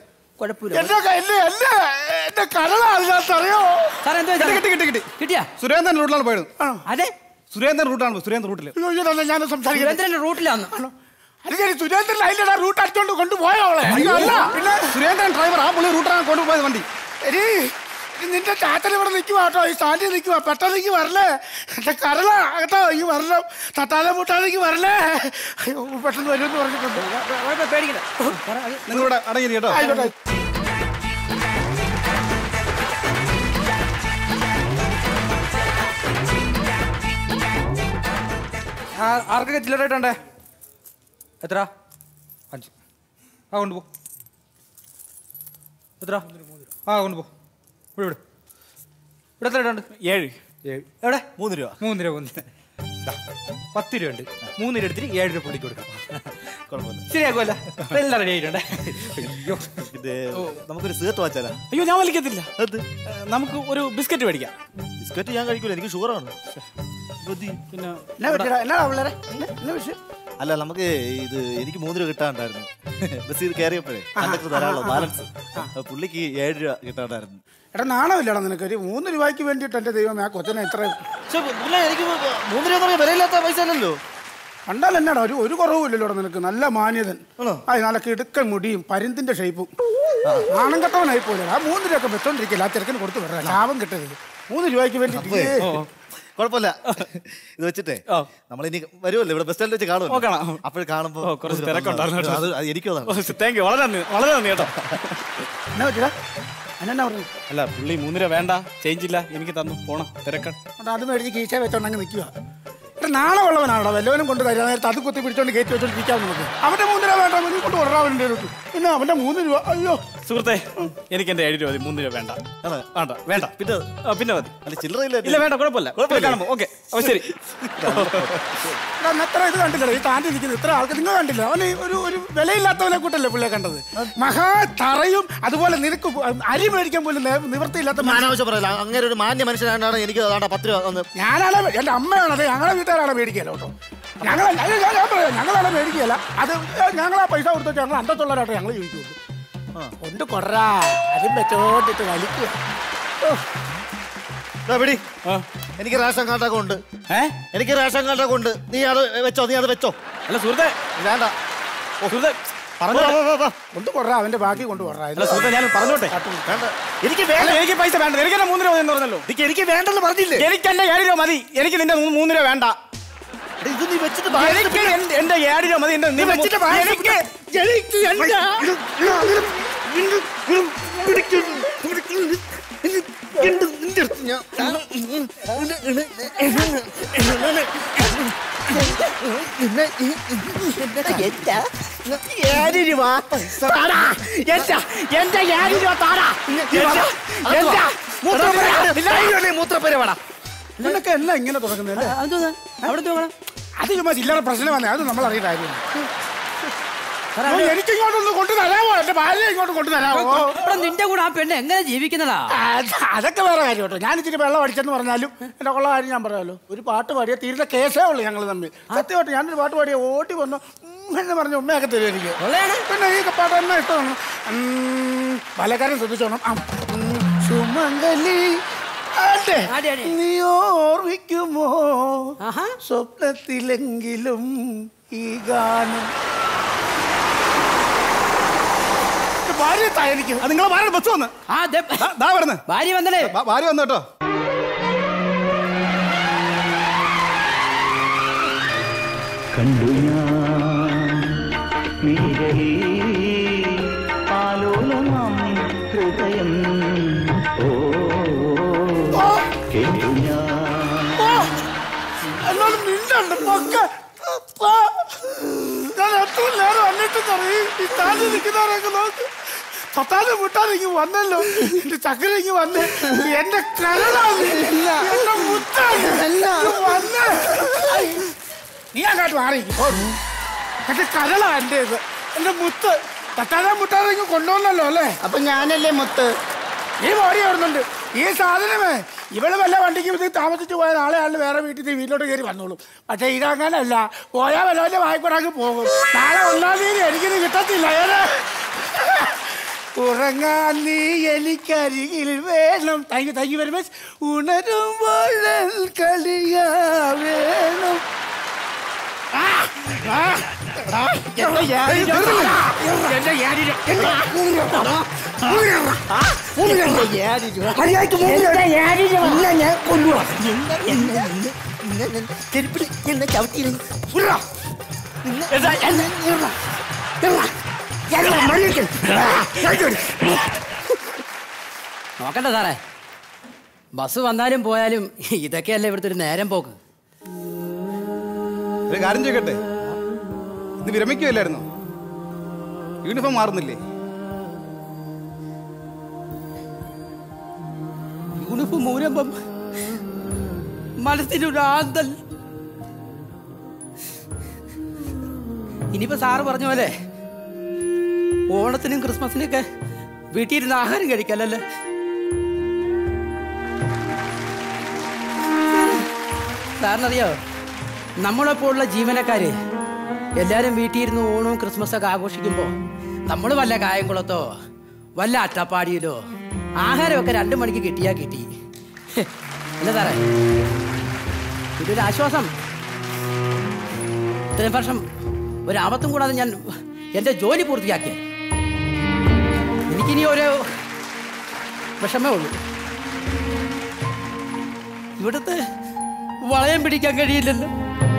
കിട്ടിയാ? സുരേന്ദ്രൻ റൂട്ടിലാണ് പോയത്. അതെ, സുരേന്ദ്രൻ റൂട്ടില് ഞാൻ സംസാരിക്കുന്നത് റൂട്ടിലാന്ന്. സുരേന്ദ്രൻ അതിന്റെ റൂട്ട് അടിച്ചോണ്ട് കൊണ്ടുപോയോ? പിന്നെ സുരേന്ദ്രൻ ഡ്രൈവർ, ആ പുള്ളി റൂട്ടാണ് കൊണ്ടുപോയത് വണ്ടി. നിന്റെ ചാച്ചൻ ഇവിടെ നിൽക്കുവാ കേട്ടോ, ഈ സ്റ്റാൻഡിൽ നിൽക്കുവാ. പെട്ടെന്ന് വരല്ലേ, എന്റെ കരള കേട്ടോ, ഈ വരണം തട്ടാലെ മുട്ടാലേക്ക് വരല്ലേ. പെട്ടെന്ന് വരുമെന്ന് പറഞ്ഞിട്ടുണ്ട്. പേടിക്കണ്ട, നിങ്ങളിവിടെ അടങ്ങി കേട്ടോ. ആർക്കൊക്കെ ചില്ലറായിട്ടുണ്ടേ? എത്ര? 5. ആ കൊണ്ടുപോ. എത്ര? ആ കൊണ്ടുപോ. ഇവിടെ എത്ര ഇട്ടുണ്ട്? 7. എവിടെ? 3 രൂപ. 3 രൂപ. 10 രൂപ ഉണ്ട്. 3 രൂപ എടുത്തിട്ട് 7 രൂപ പുള്ളിക്ക് കൊടുക്കാം. ശരിയാക്കുമല്ല? എല്ലാം റെഡി ആയിട്ടുണ്ട്. അയ്യോ, ഇത് നമുക്കൊരു സിഗരറ്റ് വാച്ചാലാ? അയ്യോ, ഞാൻ വലിക്കത്തില്ല. നമുക്ക് ഒരു ബിസ്ക്കറ്റ് മേടിക്കാം. ബിസ്ക്കറ്റ് ഞാൻ കഴിക്കൂല, എനിക്ക് ഷുഗറാണ്. അല്ല, നമുക്ക് ഇത് എനിക്ക് 3 രൂപ കിട്ടാണ്ടായിരുന്നു. ബസ് ഇത് കയറിയപ്പോഴേ കണ്ടക്ടർ തരാനുള്ള ബാലൻസ് പുള്ളിക്ക് 7 രൂപ കിട്ടാണ്ടായിരുന്നു. എടാ, നാണമില്ലടാ നിനക്ക്? ഒരു 3 രൂപയ്ക്ക് വേണ്ടിയിട്ട് എന്റെ ദൈവം ആ കൊച്ചനെ എത്ര. എനിക്ക് 3 രൂപ വിലയില്ലാത്ത പൈസ അല്ലല്ലോ. കണ്ടാൽ എന്നാടാ, ഒരു കുറവുമില്ലല്ലോ നിനക്ക്. നല്ല മാന്യതൻ, നല്ല കിടുക്കൻ മുടിയും പരിന്തിന്റെ ഷേപ്പും. നാണം കെട്ടവനായി പോലെ. ആ 3 രൂപയൊക്കെ വെച്ചോണ്ടിരിക്കില്ല, ആ ചെറുക്കന് കൊടുത്തു വരാം. ലാഭം കിട്ടരുത്. 3 രൂപയ്ക്ക് വേണ്ടി കുഴപ്പമില്ല. ഇത് വെച്ചിട്ടേ നമ്മളിനി വരുമല്ലോ, ഇവിടെ ബസ് സ്റ്റാൻഡിൽ വെച്ച് കാണുമല്ലോ. അപ്പോൾ കാണുമ്പോ കുറച്ച് തിരക്കുണ്ടായിരുന്നു. അത് എനിക്കും താങ്ക് യു, വളരെ നന്ദി കേട്ടോ. അല്ല, പുള്ളി 3 രൂപ വേണ്ട, ചേഞ്ച് ഇല്ല, എനിക്ക് തന്നു പോണം, തിരക്കാൻ. അത് മേടിച്ച് കീശ വെച്ചോണ്ടങ്ങ് നിൽക്കുക. നാളെ ഉള്ളവനാണോ വല്ലവനും കൊണ്ട് തരാൻ നേരത്തെ അത് കുത്തി പിടിച്ചോണ്ട് കയറ്റി വെച്ചോണ്ടിരിക്കാൻ നമുക്ക്. അവന്റെ 3 രൂപ വേണ്ട, നീ കൊണ്ട് കൊണ്ടുവരാവൻ്റെ പിന്നെ അവന്റെ 3 രൂപ. അയ്യോ സുഹൃത്തെ, എനിക്ക് എന്റെ 7 രൂപ മതി. 3 രൂപ വേണ്ട. വേണ്ട, പിന്നെ മതി. അല്ല, ചില്ലറയില്ല. ഇല്ല, വേണ്ട, കുഴപ്പമില്ല. ഓക്കെ, ശരി. എത്ര ഇത് കണ്ടില്ല, ഈ താണ്ടി നിൽക്കുന്നത് ഇത്ര ആൾക്ക് നിങ്ങൾ കണ്ടില്ല. അവന് ഒരു വിലയില്ലാത്തവനെ കൂട്ടല്ലേ പുള്ളിയെ കണ്ടത്. മഹാ തറയും അതുപോലെ നിനക്ക് അരി മേടിക്കാൻ പോലും നിവൃത്തിയില്ലാത്ത. അങ്ങനെ ഒരു മാന്യ മനുഷ്യനാണ് എനിക്ക് 10 രൂപ. ഞാനാണ്, എന്റെ അമ്മയാണത്, ഞങ്ങളെ വീട്ടുകാരാണ് മേടിക്കല്ലോ കേട്ടോ. ഞങ്ങളാണ് മേടിക്കുകയല്ല. അത് ഞങ്ങളാ പൈസ കൊടുത്തിട്ട് ഞങ്ങൾ അന്തത്തുള്ളവരാട്ടോ ഞങ്ങൾ ചോദിക്കുള്ളൂ. കൊണ്ട് കൊറാ അതും വെച്ചോണ്ടിട്ട് വലിക്കുക. എനിക്ക് റേഷൻ കാർഡൊക്കെ ഉണ്ട്. എനിക്ക് റേഷൻ കാർഡൊക്കെ ഉണ്ട്. നീ അത് വെച്ചോ. അല്ല സുഹൃത്തെ, വേണ്ട. സുഹൃത്തെ കൊണ്ട് കൊറാ, അവന്റെ ബാക്കി കൊണ്ട് കൊറാ. സുഹൃത്തെ, ഞാൻ പറഞ്ഞോട്ടെ. എനിക്ക് വേണ്ട, എനിക്ക് പൈസ വേണ്ട. എനിക്ക് 3 രൂപ എന്ന് പറഞ്ഞല്ലോ. എനിക്ക് വേണ്ടെന്ന് പറഞ്ഞില്ലേ? എനിക്ക് എന്റെ 7 രൂപ മതി. എനിക്ക് നിന്റെ 3 രൂപ വേണ്ട. ഇത് നീ വെച്ചിട്ട് എന്റെ 7 രൂപ മതി. നീ വെച്ചിട്ട് മൂത്രപ്പേര വേണം. നിനക്ക് എല്ലാം ഇങ്ങനെ തുടങ്ങുന്നത് അത് ചുമ്മാ ചില്ലറ പ്രശ്നമാണ്. അത് നമ്മൾ അറിയേണ്ട കാര്യമില്ല. എനിക്ക് ഇങ്ങോട്ടൊന്ന് കൊണ്ടു തരാമോ? എന്റെ ഭാര്യ ഇങ്ങോട്ട് കൊണ്ടു തരാമോ? നിന്റെ കൂടെ ആ പെണ്ണ് എങ്ങനെ ജീവിക്കുന്നതാ? അതൊക്കെ വേറെ കാര്യം കേട്ടോ. ഞാൻ ഇച്ചിരി വെള്ളം അടിച്ചെന്ന് പറഞ്ഞാലും എന്റെ കൊള്ള കാര്യം ഞാൻ പറയാമല്ലോ. ഒരു പാട്ട് പാടിയ തീരുന്ന കേസേ ഉള്ളൂ ഞങ്ങൾ തമ്മിൽ. സത്യമായിട്ട് ഞാനൊരു പാട്ട് പാടിയ ഓട്ടി വന്നു എന്ന് പറഞ്ഞ ഉമ്മയൊക്കെ തരും എനിക്ക്. പിന്നെ ഈ പാട്ട് തന്നെ ഇഷ്ടമാണ്. പലകാര്യം ശ്രദ്ധിച്ചോണം. സുമംഗലി നീ ഓർമ്മിക്കുമോ സ്വപ്നത്തിലെങ്കിലും ഈ ഗാനം. ഭാര്യ നിങ്ങൾ ഭാര്യ ബസ് വന്ന് ഭാര്യ വന്നേ. ഭാര്യ വന്നു കേട്ടോ. കണ്ടു ഹൃദയം ഞാൻ എത്ര നേരം വന്നിട്ട് ഈ താഴെ നിൽക്കുന്നവരൊക്കെ നോക്ക്. പത്താതെ മുട്ടാതെങ്കിൽ വന്നല്ലോ. എന്റെ ചക്കര ഇങ്ങ് വന്ന് എന്റെ കരളാണ് എന്റെ മുത്താണ് വന്ന് നീ അങ്ങോട്ട് മാറിയിരിക്കും. എന്റെ കരളാ എന്റെ ഇത്, എന്റെ മുത്ത്. പത്താതെ മുട്ടാതെ ഇങ്ങ് കൊണ്ടുവന്നല്ലോ അല്ലേ? അപ്പൊ ഞാനല്ലേ മുത്ത്? നീ ഓടി വരുന്നുണ്ട്. ഈ സാധനമേ ഇവള് വല്ല വണ്ടിക്ക് ഇത് താമസിച്ച് പോയ നാളെ ആള് വേറെ വീട്ടിലോട്ട് കയറി വന്നോളും. പക്ഷെ ഇതങ്ങനല്ല, പോയാൽ വല്ല വായ്പടാക്കി പോകും. നാളെ 1-ാം തീയതി എനിക്കിത് കിട്ടത്തില്ല. ഉറങ്ങാൻ നീ എനിക്കരികിൽ വേണം. തങ്ങി വരുമ്പോ ഉണരുമ്പോൾ കളിയാ വേണം. നോക്കണ്ട സാറേ, ബസ് വന്നാലും പോയാലും ഇതൊക്കെയല്ലേ ഇവിടുത്തെ ഒരു നേരം പോക്ക്. ഒരു കാര്യം ചോദിക്കട്ടെ, ഇത് വിരമിക്കുകയല്ലായിരുന്നോ? യൂണിഫോം മാറുന്നില്ലേ? യൂണിഫോം മൂലമ്പം മനസ്സിനൊരു ആന്തൽ. ഇനിയിപ്പോ സാറ് പറഞ്ഞ പോലെ ഓണത്തിനും ക്രിസ്മസിനൊക്കെ വീട്ടിലിരുന്ന് ആഹാരം കഴിക്കല്ലേ? സാറിനറിയോ, നമ്മളെപ്പോലുള്ള ജീവനക്കാര് എല്ലാരും വീട്ടിലിരുന്ന് ഓണവും ക്രിസ്മസൊക്കെ ആഘോഷിക്കുമ്പോൾ നമ്മൾ വല്ല കായംകുളത്തോ വല്ല അട്ടപ്പാടിയിലോ ആഹാരമൊക്കെ 2 മണിക്ക് കിട്ടിയാ കിട്ടി. അല്ല സാറേ, ഇതൊരു ആശ്വാസം. ഇത്രയും വർഷം ഒരാപത്തും കൂടാതെ ഞാൻ എൻ്റെ ജോലി പൂർത്തിയാക്കിയ എനിക്കിനി ഒരു വിഷമേ ഉള്ളൂ. ഇവിടുത്തെ വളയം പിടിക്കാൻ കഴിയില്ലല്ലോ.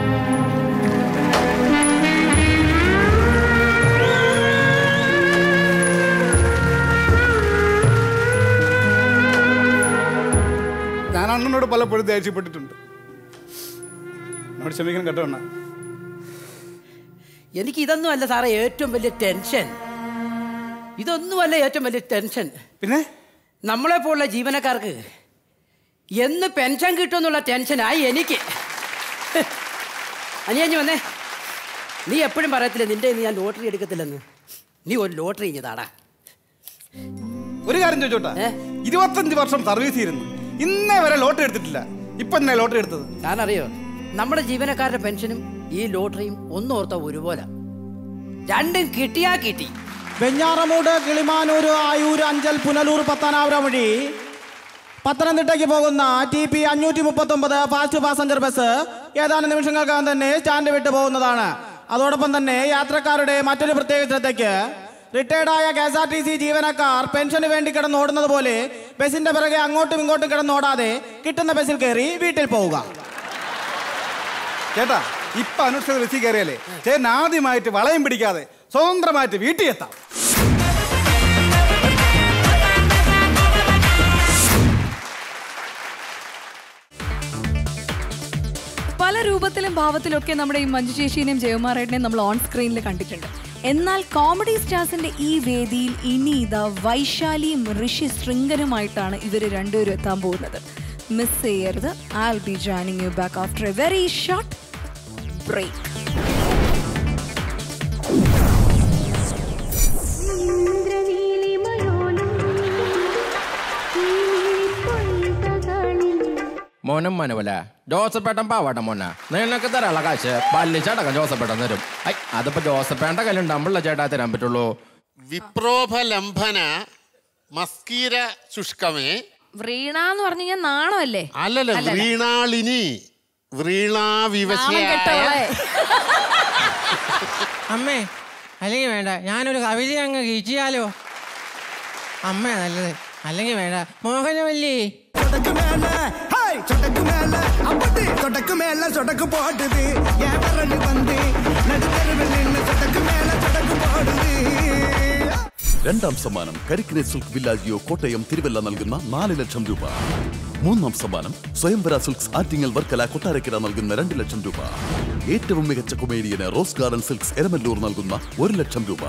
ഞാൻ അണ്ണനോട് പലപ്പോഴും ദേഷ്യപ്പെട്ടിട്ടുണ്ട്. എന്നോട് ക്ഷമിക്കണം കേട്ടോ അണ്ണ. എനിക്ക് ഇതൊന്നും അല്ല സാറേ ഏറ്റവും വലിയ ടെൻഷൻ. ഇതൊന്നുമല്ല ഏറ്റവും വലിയ ടെൻഷൻ. പിന്നെ നമ്മളെ പോലുള്ള ജീവനക്കാർക്ക് എന്ന് പെൻഷൻ കിട്ടുമെന്നുള്ള ടെൻഷനായി എനിക്ക്. അനിയഞ്ഞു വന്നേ, നീ എപ്പോഴും പറയത്തില്ല നിന്റെ ഞാൻ ലോട്ടറി എടുക്കത്തില്ലെന്ന്. നീ ഒരു ലോട്ടറി ഇഞ്ഞതാടാ. ഒരു കാര്യം ചോദിച്ചോട്ടാ, 25 വർഷം സർവീസ് ചെയ്യുന്നു, ഇന്നേ വരെ ലോട്ടറി എടുത്തിട്ടില്ല. ഇപ്പൊ തന്നെ ലോട്ടറി എടുത്തത്. ഞാനറിയോ, നമ്മുടെ ജീവനക്കാരുടെ പെൻഷനും ഈ ലോട്ടറിയും ഒന്നോർത്ത ഒരുപോലെ. രണ്ടും കിട്ടിയാ കിട്ടി. വെഞ്ഞാറമൂട്, കിളിമാനൂർ, ആയൂർ, അഞ്ചൽ, പുനലൂർ, പത്തനാപുരം വഴി പത്തനംതിട്ടയ്ക്ക് പോകുന്ന TP 539 ഫാസ്റ്റ് പാസഞ്ചർ ബസ് ഏതാനും നിമിഷങ്ങൾക്കകം തന്നെ സ്റ്റാൻഡ് വിട്ടു പോകുന്നതാണ്. അതോടൊപ്പം തന്നെ യാത്രക്കാരുടെ മറ്റൊരു പ്രത്യേക ശ്രദ്ധയ്ക്ക്, റിട്ടയർഡായ KSRTC ജീവനക്കാർ പെൻഷന് വേണ്ടി കിടന്നോടുന്നത് പോലെ ബസിന്റെ പിറകെ അങ്ങോട്ടും ഇങ്ങോട്ടും കിടന്നോടാതെ കിട്ടുന്ന ബസ്സിൽ കയറി വീട്ടിൽ പോവുക. ചേട്ടാ, ഇപ്പൊ അനുഷ്ഠിത ബസ്സിൽ കയറിയാലേ ചേട്ടൻ ആദ്യമായിട്ട് വളയം പിടിക്കാതെ സ്വതന്ത്രമായിട്ട് വീട്ടിൽ എത്താം. പല രൂപത്തിലും ഭാവത്തിലൊക്കെ നമ്മുടെ ഈ മഞ്ജു ചേച്ചീനെയും ജയകുമാറേട്ടനെയും നമ്മൾ ഓൺ സ്ക്രീനിൽ കണ്ടിട്ടുണ്ട്. എന്നാൽ കോമഡി സ്റ്റാർസിന്റെ ഈ വേദിയിൽ ഇനി ഇതാ വൈശാലിയും ഋഷി ശൃംഗനുമായിട്ടാണ് ഇവർ രണ്ടുപേരും എത്താൻ പോകുന്നത്. മിസ് ചെയ്യരുത്. I'll be joining you back after a very short break. മോനും മനവല ജോസഫേട്ടൻ പാവാട്ട മോന, നിനക്ക് തരാനുള്ള കാശ് പല്ലിച്ചടക്കം ജോസഫേട്ടൻ തരും. അതിപ്പോ ജോസഫേട്ടൻ്റെ കയ്യിലുണ്ടാകുമ്പോഴല്ല ചേട്ടാ തരാൻ പറ്റുള്ളൂ. വിപ്രോഭലംഭന മസ്കീര ശുഷ്കമേ. വ്രീണ എന്ന് പറഞ്ഞു കഴിഞ്ഞാൽ നാണമല്ലേ? അല്ലല്ല, വ്രീണാളിനി, വ്രീണാവിവശയായ. അമ്മേ, അല്ലെങ്കിൽ വേണ്ട, ഞാനൊരു കവിത അങ്ങ് കീച്ചിയാലോ? അമ്മ നല്ലത്. അല്ലെങ്കിൽ വേണ്ട, മോഹനവല്ലി. சொடக்கு மேல ஹாய் சொடக்கு மேல அப்படி சொடக்கு மேல சொடக்கு போடுது என் விரல் வந்து நடுத்தருவில் நின்று சொடக்கு மேல சொடக்கு போடுது. രണ്ടാം സമ്മാനം കരിക്കിനെ സിൽക്ക് വില്ലാജിയോ കോട്ടയം തിരുവല്ല നൽകുന്ന 4 ലക്ഷം രൂപ. മൂന്നാം സമ്മാനം സ്വയംവര സിൽക്സ് ആറ്റിങ്ങൽ വർക്കല കൊട്ടാരക്കര നൽകുന്ന 2 ലക്ഷം രൂപ. ഏറ്റവും മികച്ച കൊമേഡിയന് റോസ് ഗാർഡൻ സിൽക്സ് എരമല്ലൂർ നൽകുന്ന 1 ലക്ഷം രൂപ.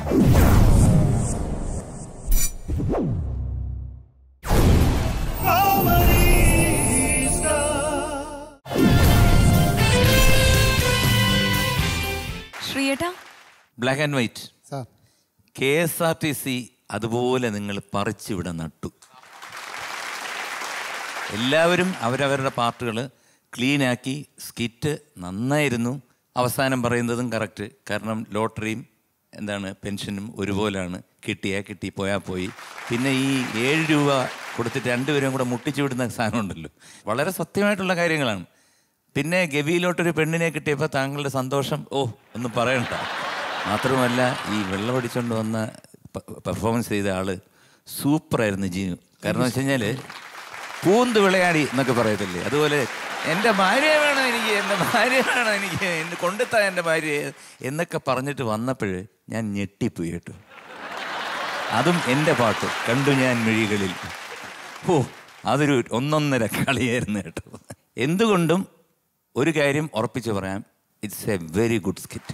ബ്ലാക്ക് ആൻഡ് വൈറ്റ് KSRTC അതുപോലെ നിങ്ങൾ പറിച്ചിവിടെ നട്ടു. എല്ലാവരും അവരവരുടെ പാർട്ടുകൾ ക്ലീനാക്കി. സ്കിറ്റ് നന്നായിരുന്നു. അവസാനം പറയുന്നതും കറക്റ്റ്. കാരണം ലോട്ടറിയും പെൻഷനും ഒരുപോലെയാണ്. കിട്ടി പോയാൽ പോയി. പിന്നെ ഈ 7 രൂപ കൊടുത്തിട്ട് രണ്ടുപേരും കൂടെ മുട്ടിച്ചു വിടുന്ന സാധനം ഉണ്ടല്ലോ, വളരെ സത്യമായിട്ടുള്ള കാര്യങ്ങളാണ്. പിന്നെ ഗവിയിലോട്ടൊരു പെണ്ണിനെ കിട്ടിയപ്പോൾ താങ്കളുടെ സന്തോഷം ഒന്നും പറയണ്ട. മാത്രമല്ല ഈ വെള്ളമടിച്ചുകൊണ്ട് വന്ന പെർഫോമൻസ് ചെയ്ത ആള് സൂപ്പറായിരുന്നു ജീനു. കാരണം എന്ന് വെച്ച് കഴിഞ്ഞാൽ പൂന്ത് വിളയാടി എന്നൊക്കെ പറയത്തില്ലേ, അതുപോലെ എൻ്റെ ഭാര്യയെ വേണം എനിക്ക്, എൻ്റെ ഭാര്യയെ വേണം എനിക്ക്, എന്നെ കൊണ്ടെത്താൻ എൻ്റെ ഭാര്യയെ എന്നൊക്കെ പറഞ്ഞിട്ട് വന്നപ്പോൾ ഞാൻ ഞെട്ടിപ്പോയി കേട്ടോ. അതും എൻ്റെ പാട്ട് കണ്ടു ഞാൻ മിഴികളിൽ. അതൊരു 1.5 കളിയായിരുന്നു കേട്ടോ. എന്തുകൊണ്ടും ഒരു കാര്യം ഉറപ്പിച്ച് പറയാം, it's a very good skit.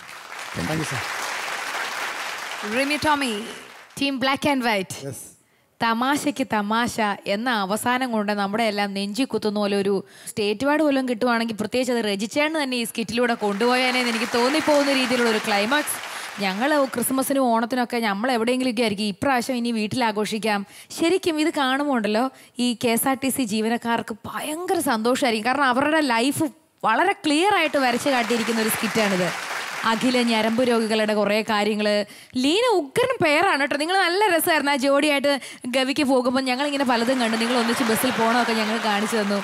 Rimi Tomy, team black and white. തമാശയ്ക്ക് തമാശ എന്ന അവസാനം കൊണ്ട് നമ്മുടെ എല്ലാം നെഞ്ചി കുത്തുന്ന പോലെ ഒരു സ്റ്റേറ്റ് അവാർഡ് പോലും കിട്ടുവാണെങ്കിൽ പ്രത്യേകിച്ച് അത് രചിച്ചേണ് തന്നെ ഈ സ്കിറ്റിലൂടെ കൊണ്ടുപോയാനെന്ന് എനിക്ക് തോന്നിപ്പോകുന്ന രീതിയിലുള്ള ഒരു ക്ലൈമാക്സ്. ഞങ്ങൾ ക്രിസ്മസിനും ഓണത്തിനൊക്കെ നമ്മൾ എവിടെയെങ്കിലുമൊക്കെ ആയിരിക്കും, ഇപ്രാവശ്യം ഇനി വീട്ടിൽ ആഘോഷിക്കാം. ശരിക്കും ഇത് കാണുമ്പോൾ ഉണ്ടല്ലോ ഈ KSRTC ജീവനക്കാർക്ക് ഭയങ്കര സന്തോഷമായിരിക്കും. കാരണം അവരുടെ ലൈഫ് വളരെ ക്ലിയർ ആയിട്ട് വരച്ച് കാട്ടിയിരിക്കുന്ന ഒരു സ്കിറ്റാണിത്. അഖില ഞരമ്പ് രോഗികളുടെ കുറേ കാര്യങ്ങൾ. ലീന ഉഗ്രൻ പേരാണ് കേട്ടോ. നിങ്ങൾ നല്ല രസമായിരുന്നു ആ ജോഡിയായിട്ട് ഗവിക്ക് പോകുമ്പോൾ. ഞങ്ങളിങ്ങനെ പലതും കണ്ടു. നിങ്ങൾ ഒന്നിച്ച് ബസ്സിൽ പോകണമൊക്കെ ഞങ്ങൾ കാണിച്ചു തന്നു.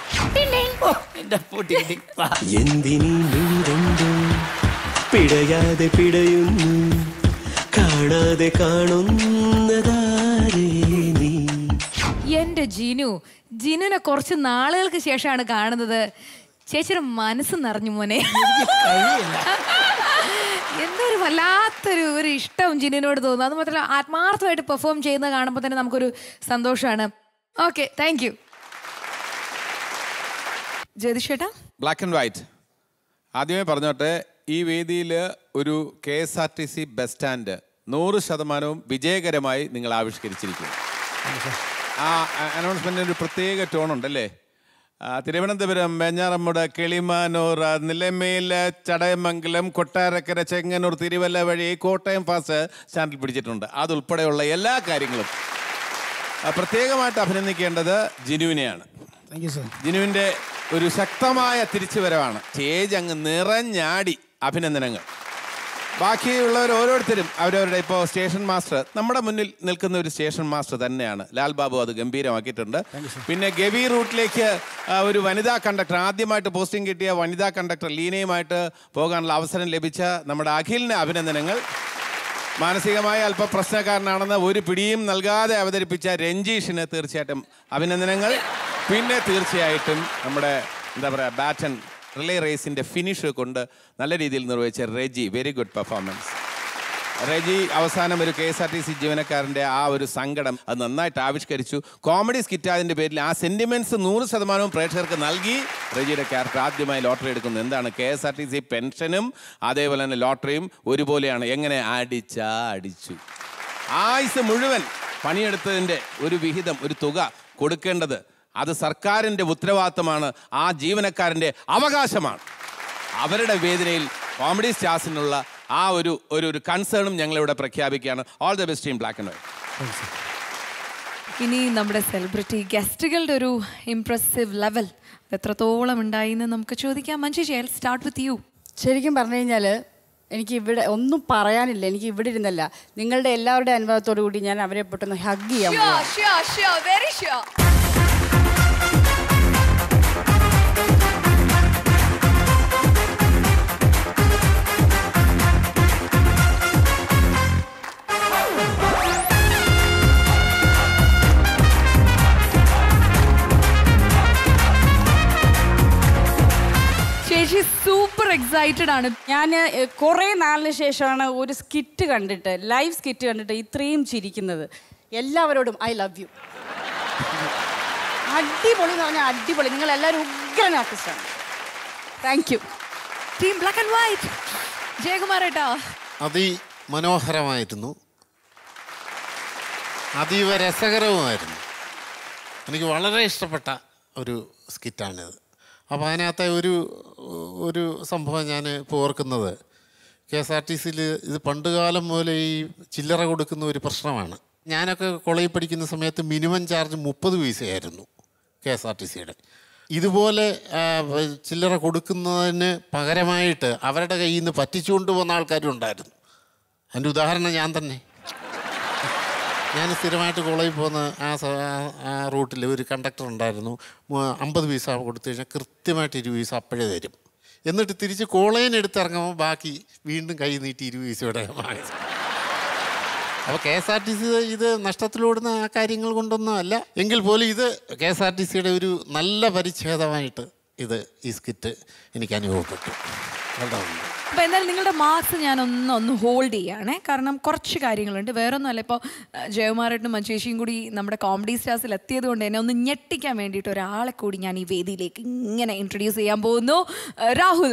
പിടയാതെ പിടയുന്നു കാണാതെ കാണുന്നതാരേ നീ. എൻ്റെ ജിനുവിനെ കുറച്ച് നാളുകൾക്ക് ശേഷമാണ് കാണുന്നത്. ചേച്ചിയുടെ മനസ്സ് നിറഞ്ഞു മോനെ. എന്തൊരു വല്ലാത്തൊരു ഇഷ്ടം ജിനുവിനോട് തോന്നുന്നു. അത് മാത്രമല്ല ആത്മാർത്ഥമായിട്ട് പെർഫോം ചെയ്യുന്നത് കാണുമ്പോൾ തന്നെ നമുക്കൊരു സന്തോഷമാണ്. Okay, thank you. ജ്യോതിഷേട്ടാ, ബ്ലാക്ക് ആൻഡ് വൈറ്റ് ആദ്യമേ പറഞ്ഞോട്ടെ, ഈ വേദിയിൽ ഒരു KSRTC ബസ് സ്റ്റാൻഡ് 100% വിജയകരമായി നിങ്ങൾ ആവിഷ്കരിച്ചിരിക്കുന്നു. ആ അനൗൺസ്മെൻറ്റിന് ഒരു പ്രത്യേക ടോണുണ്ടല്ലേ. തിരുവനന്തപുരം, വെഞ്ഞാറമ്മൂട്, കിളിമാനൂർ, നിലമേൽ, ചടയമംഗലം, കൊട്ടാരക്കര, ചെങ്ങന്നൂർ, തിരുവല്ല വഴി കോട്ടയം ഫാസ്റ്റ് സ്റ്റാൻഡിൽ പിടിച്ചിട്ടുണ്ട്. അതുൾപ്പെടെയുള്ള എല്ലാ കാര്യങ്ങളും പ്രത്യേകമായിട്ട് അഭിനന്ദിക്കേണ്ടത് ജിനുവിനെയാണ്. ജിനുവിൻ്റെ ഒരു ശക്തമായ തിരിച്ചുവരവാണ്. സ്റ്റേജ് അങ്ങ് നിറഞ്ഞാടി. അഭിനന്ദനങ്ങൾ. ബാക്കിയുള്ളവർ ഓരോരുത്തരും അവരവരുടെ ഇപ്പോൾ സ്റ്റേഷൻ മാസ്റ്റർ, നമ്മുടെ മുന്നിൽ നിൽക്കുന്ന ഒരു സ്റ്റേഷൻ മാസ്റ്റർ തന്നെയാണ് ലാൽ ബാബു. അത് ഗംഭീരമാക്കിയിട്ടുണ്ട്. പിന്നെ ഗവി റൂട്ടിലേക്ക് ഒരു വനിതാ കണ്ടക്ടർ, ആദ്യമായിട്ട് പോസ്റ്റിംഗ് കിട്ടിയ വനിതാ കണ്ടക്ടർ ലീനയുമായിട്ട് പോകാനുള്ള അവസരം ലഭിച്ച നമ്മുടെ അഖിലിന് അഭിനന്ദനങ്ങൾ. മാനസികമായ അല്പം പ്രശ്നക്കാരനാണെന്ന് ഒരു പിടിയും നൽകാതെ അവതരിപ്പിച്ച രഞ്ജീഷിന് തീർച്ചയായിട്ടും അഭിനന്ദനങ്ങൾ. പിന്നെ തീർച്ചയായിട്ടും നമ്മുടെ ബാറ്റൺ റിലേ റേസിൻ്റെ ഫിനിഷ് കൊണ്ട് നല്ല രീതിയിൽ നിർവഹിച്ച Reji, very good performance. Reji അവസാനം ഒരു KSRTC ജീവനക്കാരൻ്റെ ആ ഒരു സങ്കടം അത് നന്നായിട്ട് ആവിഷ്കരിച്ചു. കോമഡി സ്കിറ്റാതിൻ്റെ പേരിൽ ആ സെൻറ്റിമെൻറ്റ്സ് 100% പ്രേക്ഷകർക്ക് നൽകി. റെജിയുടെ ക്യാരക്ടർ ആദ്യമായി ലോട്ടറി എടുക്കുന്നത്. എന്താണ് KSRTC പെൻഷനും അതേപോലെ തന്നെ ലോട്ടറിയും ഒരുപോലെയാണ്. എങ്ങനെ അടിച്ചു ആയുസ് മുഴുവൻ പണിയെടുത്തതിൻ്റെ ഒരു വിഹിതം, ഒരു തുക കൊടുക്കേണ്ടത് അത് സർക്കാരിൻ്റെ ഉത്തരവാദിത്തമാണ്. ആ ജീവനക്കാരൻ്റെ അവകാശമാണ്. അവരുടെ വേദനയിൽ കോമഡി സ്റ്റാർസിനുള്ള ആ ഒരു കൺസേണും ഞങ്ങളിവിടെ പ്രഖ്യാപിക്കുകയാണ്. All the best team black and white. ഇനി നമ്മുടെ സെലിബ്രിറ്റി ഗസ്റ്റുകളുടെ ഒരു ഇംപ്രസീവ് ലെവൽ എത്രത്തോളം ഉണ്ടായി എന്ന് നമുക്ക് ചോദിക്കാം. Manju, start with you. ശരിക്കും പറഞ്ഞു കഴിഞ്ഞാൽ എനിക്ക് ഇവിടെ ഒന്നും പറയാനില്ല. എനിക്ക് ഇവിടെ ഇരുന്നല്ല, നിങ്ങളുടെ എല്ലാവരുടെ അനുഭവത്തോടു കൂടി ഞാൻ അവരെ പെട്ടെന്ന് ഹഗ് ചെയ്യാൻ പോകും. ചേച്ചി സൂപ്പർ എക്സൈറ്റഡ് എക്സൈറ്റഡ് ആണ്. ഞാൻ കുറേ നാളിന് ശേഷമാണ് ഒരു സ്കിറ്റ് കണ്ടിട്ട്, ലൈവ് സ്കിറ്റ് കണ്ടിട്ട് ഇത്രയും ചിരിക്കുന്നത്. എല്ലാവരോടും ഐ ലവ് യു. അടിപൊളി എന്ന് പറഞ്ഞാൽ അടിപൊളി. നിങ്ങൾ എല്ലാവരും ഉഗ്രൻ ആർട്ടിസ്റ്റാണ്. Thank you. Team black and white. ജയകുമാരേട്ടാ, അതിമനോഹരമായിരുന്നു, അതീവ രസകരവുമായിരുന്നു. എനിക്ക് വളരെ ഇഷ്ടപ്പെട്ട ഒരു സ്കിറ്റാണിത്. അപ്പോൾ അതിനകത്തെ ഒരു സംഭവം ഞാൻ ഇപ്പോൾ ഓർക്കുന്നത്, KSRTCയിൽ ഇത് പണ്ടുകാലം മുതലേ ഈ ചില്ലറ കൊടുക്കുന്ന ഒരു പ്രശ്നമാണ്. ഞാനൊക്കെ കോളേജിൽ പഠിക്കുന്ന സമയത്ത് മിനിമം ചാർജ് 30 പൈസയായിരുന്നു KSRTCയുടെ. ഇതുപോലെ ചില്ലറ കൊടുക്കുന്നതിന് പകരമായിട്ട് അവരുടെ കയ്യിൽ നിന്ന് പറ്റിച്ചുകൊണ്ട് പോകുന്ന ആൾക്കാരും ഉണ്ടായിരുന്നു. അതിൻ്റെ ഉദാഹരണം ഞാൻ തന്നെ. ഞാൻ സ്ഥിരമായിട്ട് കോളേജിൽ പോകുന്ന ആ റൂട്ടിൽ ഒരു കണ്ടക്ടർ ഉണ്ടായിരുന്നു. 50 പൈസ കൊടുത്തു കഴിഞ്ഞാൽ കൃത്യമായിട്ട് 20 പൈസ അപ്പോഴേ തരും. എന്നിട്ട് തിരിച്ച് കോളേജിന് എടുത്തിറങ്ങുമ്പോൾ ബാക്കി വീണ്ടും കൈ നീട്ടി 20 പൈസയുടെ വാങ്ങിച്ചു. അപ്പോൾ KSRTC ഇത് നഷ്ടത്തിലോടുന്ന ആ കാര്യങ്ങൾ കൊണ്ടൊന്നും അല്ല. എങ്കിൽ പോലും ഇത് KSRTCയുടെ ഒരു നല്ല പരിച്ഛേദമായിട്ട് ഈ സ്കിറ്റ് എനിക്ക് അനുഭവപ്പെട്ടു. അപ്പോൾ എന്തായാലും നിങ്ങളുടെ മാർക്സ് ഞാൻ ഒന്ന് ഹോൾഡ് ചെയ്യുകയാണേ. കാരണം കുറച്ച് കാര്യങ്ങളുണ്ട്, വേറൊന്നുമല്ല. ഇപ്പോൾ ജയകുമാരേട്ടനും മഞ്ചേഷിയും കൂടി നമ്മുടെ കോമഡി സ്റ്റാർസിൽ എത്തിയത് കൊണ്ട് തന്നെ ഒന്ന് ഞെട്ടിക്കാൻ വേണ്ടിയിട്ട് ഒരാളെ കൂടി ഞാൻ ഈ വേദിയിലേക്ക് ഇങ്ങനെ ഇൻട്രൊഡ്യൂസ് ചെയ്യാൻ പോകുന്നു. രാഹുൽ.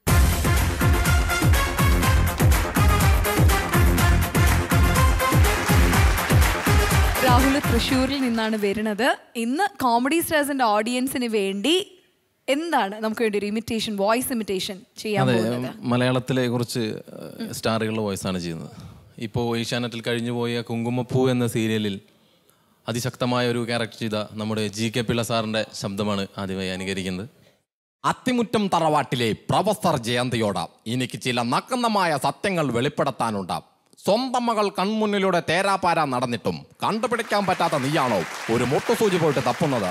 രാഹുൽ തൃശ്ശൂരിൽ നിന്നാണ് വരുന്നത്. ഇന്ന് കോമഡി സ്റ്റാർസിൻ്റെ ഓഡിയൻസിന് വേണ്ടി എന്താണ് നമുക്ക് വേണ്ടി ഒരു ഇമിറ്റേഷൻ, വോയിസ് ഇമിറ്റേഷൻ ചെയ്യാൻ പോകുന്നത്? മലയാളത്തിലെ കുറച്ച് സ്റ്റാറുകളുടെ വോയിസാണ് ചെയ്യുന്നത്. ഇപ്പോൾ ഏഷ്യാനെറ്റിൽ കഴിഞ്ഞു പോയ കുങ്കുമപ്പൂ എന്ന സീരിയലിൽ അതിശക്തമായ ഒരു ക്യാരക്ടർ ചെയ്ത നമ്മുടെ GK പിള്ള സാറിൻ്റെ ശബ്ദമാണ് ആദ്യമായി അനുകരിക്കുന്നത്. അത്തിമുറ്റം തറവാട്ടിലെ പ്രൊഫസർ ജയന്തിയോട് എനിക്ക് ചില നഗ്നമായ സത്യങ്ങൾ വെളിപ്പെടുത്താനുണ്ട്. സ്വന്തം മകൾ കൺമുന്നിലൂടെ തേരാപ്പാര നടന്നിട്ടും കണ്ടുപിടിക്കാൻ പറ്റാത്ത നീയാണോ ഒരു മുട്ടുസൂചി പോയിട്ട് തപ്പുന്നത്?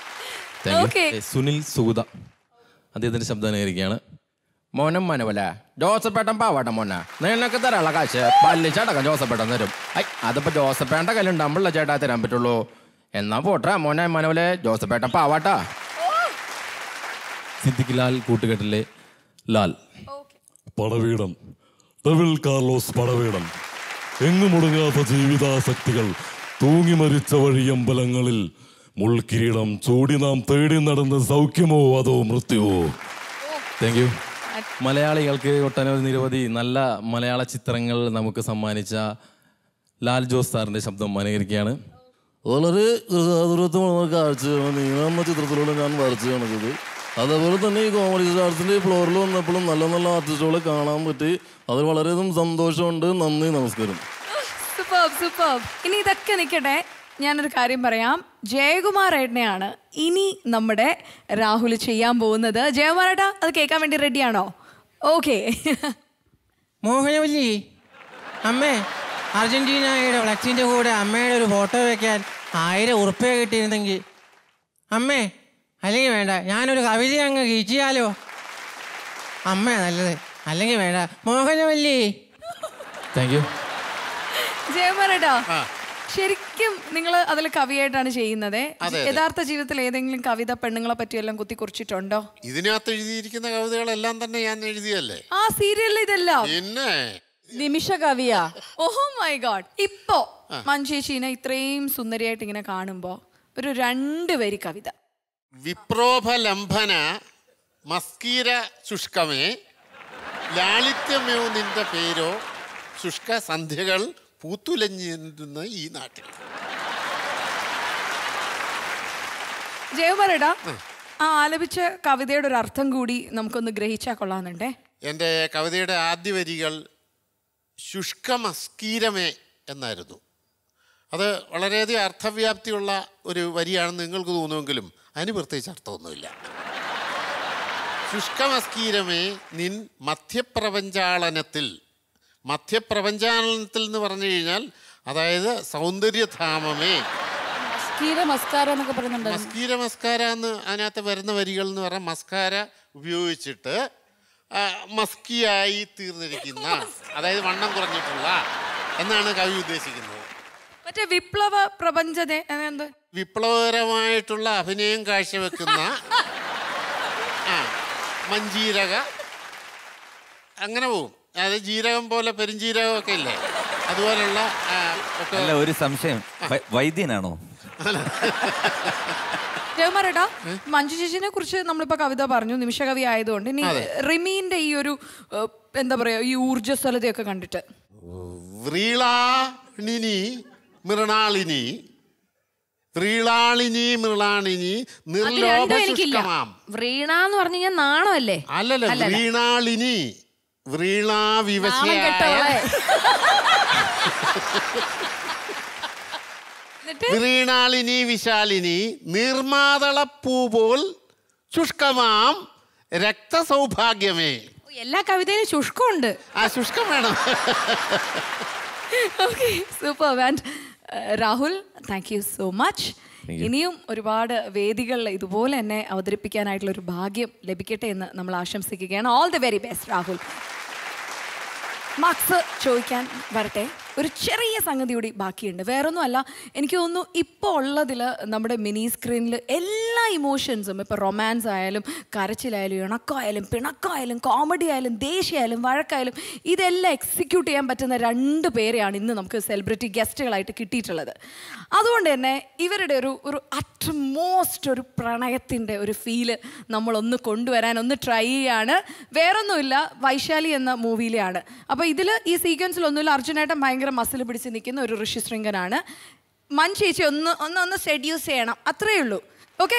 സുനിൽ സുഗത അദ്ദേഹത്തിന്റെ ശബ്ദം അനുകരിക്കുകയാണ്. മോനും മനവല ജോസഫേട്ടൻ പാവാട്ട മോന, നിനക്ക് തരാനുള്ള കാശ് പല്ലിച്ചടക്കം ജോസഫേട്ടൻ തരും. അതിപ്പോ ജോസഫേട്ട കയ്യിലുണ്ടാകുമ്പോഴേ ചേട്ടാ തരാൻ പറ്റുള്ളൂ. എന്നാ പോട്ടെ മോനെ മനവലെ, ജോസഫേട്ടൻ പാവാട്ടാ. സിദ്ദിഖ് ലാൽ കൂട്ടുകെട്ടിലെ ലാൽ. പടവീടം, ഡെവിൽ കാർലോസ് പടവീടം. എങ്ങു മുടങ്ങാത്ത ജീവിതാസക്തികൾ, തൂങ്ങി മരിച്ച വഴിയമ്പലങ്ങളിൽ മുൾക്കിരീടം ചൂടി നാം തേടി നടന്ന സൗഖ്യമോ അതോ മൃത്യുവോ? Thank you. മലയാളികൾക്ക് ഒട്ടനവധി നിരവധി നല്ല മലയാള ചിത്രങ്ങൾ നമുക്ക് സമ്മാനിച്ച ലാൽ ജോസ് സാറിൻ്റെ ശബ്ദം അനുകരിക്കുകയാണ്. വളരെ കാഴ്ചയാണ് നീങ്ങുന്ന ചിത്രത്തിലൂടെ ഞാൻ വരച്ചു കാണിച്ചത്. അതേപോലെ തന്നെ ഈ കോമഡി സ്റ്റാർസിൻ്റെ ഫ്ലോറിൽ വന്നപ്പോഴും നല്ല നല്ല ആർട്ടിസ്റ്റുകളെ കാണാൻ പറ്റി. അത് വളരെയധികം സന്തോഷമുണ്ട്. നന്ദി, നമസ്കാരം. ഇനി ഇതൊക്കെ നിൽക്കട്ടെ, ഞാനൊരു കാര്യം പറയാം. ജയകുമാരേട്ടനെയാണ് ഇനി നമ്മുടെ രാഹുൽ ചെയ്യാൻ പോകുന്നത്. ജയകുമാരേട്ടാ, അത് കേൾക്കാൻ വേണ്ടി റെഡിയാണോ? ഓക്കെ. മോഹനവല്ലി, അമ്മേ, അർജന്റീനയുടെ ഫ്ലക്സിൻ്റെ കൂടെ അമ്മയുടെ ഒരു ഫോട്ടോ വെക്കാൻ 1000 ഉറുപ്പിക കിട്ടിയിരുന്നെങ്കിൽ അമ്മേ, അല്ലെങ്കിൽ വേണ്ട, ഞാനൊരു കവിത അങ്ങ് കീച്ചിയാലോ? അമ്മ നല്ലത്, അല്ലെങ്കിൽ വേണ്ട. മോഹനവല്ലി. Thank you. ജയകുമാരേട്ടാ, ശരിക്കും നിങ്ങൾ അതിൽ കവിയായിട്ടാണ് ചെയ്യുന്നത്. യഥാർത്ഥ ജീവിതത്തിൽ ഏതെങ്കിലും കവിത പെണ്ണുങ്ങളെ പറ്റിയെല്ലാം കുത്തി കുറിച്ചിട്ടുണ്ടോ? ഇതിനകത്ത് എഴുതിയിരിക്കുന്ന കവിതകളെല്ലാം തന്നെ ഞാൻ എഴുതിയല്ലേ ആ സീരിയലിൽ. ഇതെല്ലാം പിന്നെ നിമിഷ കവിയാ. ഓഹോ മൈ ഗോഡ്. ഇപ്പോ മഞ്ചേശീനെ ഇത്രയും സുന്ദരിയായിട്ട് ഇങ്ങനെ കാണുമ്പോ ഒരു 2 വരി കവിത. വിപ്രോഭലംഭന മസ്കീര ശുഷ്കമേ, ലാളിത്യമോ നിന്റെ പേരോ, ശുഷ്ക സന്ധ്യകൾ പൂത്തുലഞ്ഞിരുന്ന ഈ നാട്ടിൽ. ജയകുമാരേട്ടാ, ആ ആലപിച്ച കവിതയുടെ ഒരു അർത്ഥം കൂടി നമുക്കൊന്ന് ഗ്രഹിച്ചാൽ കൊള്ളാന്നുണ്ടേ. എൻ്റെ കവിതയുടെ ആദ്യ വരികൾ ശുഷ്കമസ്കീരമേ എന്നായിരുന്നു. അത് വളരെയധികം അർത്ഥവ്യാപ്തിയുള്ള ഒരു വരിയാണെന്ന് നിങ്ങൾക്ക് തോന്നുമെങ്കിലും അതിന് പ്രത്യേകിച്ച് അർത്ഥമൊന്നുമില്ല. ശുഷ്കമസ്കീരമേ നിൻ മധ്യപ്രപഞ്ചാളനത്തിൽ. മധ്യപ്രപഞ്ചാളനത്തിൽ എന്ന് പറഞ്ഞു കഴിഞ്ഞാൽ അതായത് സൗന്ദര്യധാമമേ. മസ്കീര മസ്കാര എന്ന് അതിനകത്ത് വരുന്ന വരികൾ എന്ന് പറഞ്ഞാൽ മസ്കാര ഉപയോഗിച്ചിട്ട് മസ്കിയായി തീർന്നിരിക്കുന്ന, അതായത് വണ്ണം കുറഞ്ഞിട്ടുള്ള എന്നാണ് കവി ഉദ്ദേശിക്കുന്നത്. മറ്റേ വിപ്ലവ പ്രപഞ്ചത്തെ വിപ്ലവകരമായിട്ടുള്ള അഭിനയം കാഴ്ചവെക്കുന്ന മഞ്ജീരക അങ്ങനെ പോവും. അത് ജീരകം പോലെ പെരുംജീരകം ഒക്കെ ഇല്ലേ, അതുപോലുള്ള അല്ല, ഒരു സംശയം, വൈദ്യനാണോ? ജയകുമാരേട്ടാ, മഞ്ജു ചേച്ചിനെ കുറിച്ച് നമ്മളിപ്പോ കവിത പറഞ്ഞു, നിമിഷകവി ആയതുകൊണ്ട്. ഇനി റിമീന്റെ ഈ ഒരു എന്താ പറയാ, ഈ ഊർജ്ജസ്വലതയൊക്കെ കണ്ടിട്ട് വ്രീളാളിനി മൃണാളിനി വ്രീളാളിനി മൃണാളിനി നിർലോഭശുഷ്കമാം. വ്രീണ എന്ന് പറഞ്ഞു കഴിഞ്ഞാൽ നാണമല്ലേ? അല്ലല്ല, വ്രീണാളിനി വ്രീളാ വിവശയായ വ്രീണാളിനി വിശാലിനി നിർമാതളപ്പൂ പോൽ ശുഷ്കമാം രക്തസൗഭാഗ്യമേ. എല്ലാ കവിതയിലും ശുഷ്കമുണ്ട്. ആ ശുഷ്കം വേണം. Okay, super. And Rahul, thank you so much. ഇനിയും ഒരുപാട് വേദികളിൽ ഇതുപോലെ തന്നെ അവതരിപ്പിക്കാനായിട്ടുള്ള ഒരു ഭാഗ്യം ലഭിക്കട്ടെ എന്ന് നമ്മൾ ആശംസിക്കുകയാണ്. All the very best Rahul. Marks ചോദിക്കാൻ വരട്ടെ. ഒരു ചെറിയ സംഗതി കൂടി ബാക്കിയുണ്ട്. വേറൊന്നുമല്ല, എനിക്ക് തോന്നുന്നു ഇപ്പോൾ ഉള്ളതിൽ നമ്മുടെ മിനി സ്ക്രീനിൽ എല്ലാ ഇമോഷൻസും, ഇപ്പോൾ റൊമാൻസ് ആയാലും കരച്ചിലായാലും ഇണക്കമായാലും പിണക്കമായാലും കോമഡി ആയാലും ദേഷ്യമായാലും വഴക്കായാലും, ഇതെല്ലാം എക്സിക്യൂട്ട് ചെയ്യാൻ പറ്റുന്ന 2 പേരെയാണ് ഇന്ന് നമുക്ക് സെലിബ്രിറ്റി ഗസ്റ്റുകളായിട്ട് കിട്ടിയിട്ടുള്ളത്. അതുകൊണ്ട് തന്നെ ഇവരുടെ ഒരു അറ്റ്മോസ്റ്റ് ഒരു പ്രണയത്തിൻ്റെ ഒരു ഫീല് നമ്മളൊന്ന് കൊണ്ടുവരാൻ ഒന്ന് ട്രൈ ചെയ്യാണ്. വേറൊന്നുമില്ല, വൈശാലി എന്ന മൂവിയിലെയാണ്. അപ്പോൾ ഇതിൽ ഈ സീക്വൻസിലൊന്നുമില്ല, അർജുനേട്ടൻ ഭയങ്കര മസിൽ പിടിച്ച് നിൽക്കുന്ന ഒരു ഋഷിശൃംഗനാണ്. മഞ്ജു ചേച്ചി ഒന്ന് സെഡ്യൂസ് ചെയ്യണം, അത്രയേ ഉള്ളൂ. ഓക്കെ,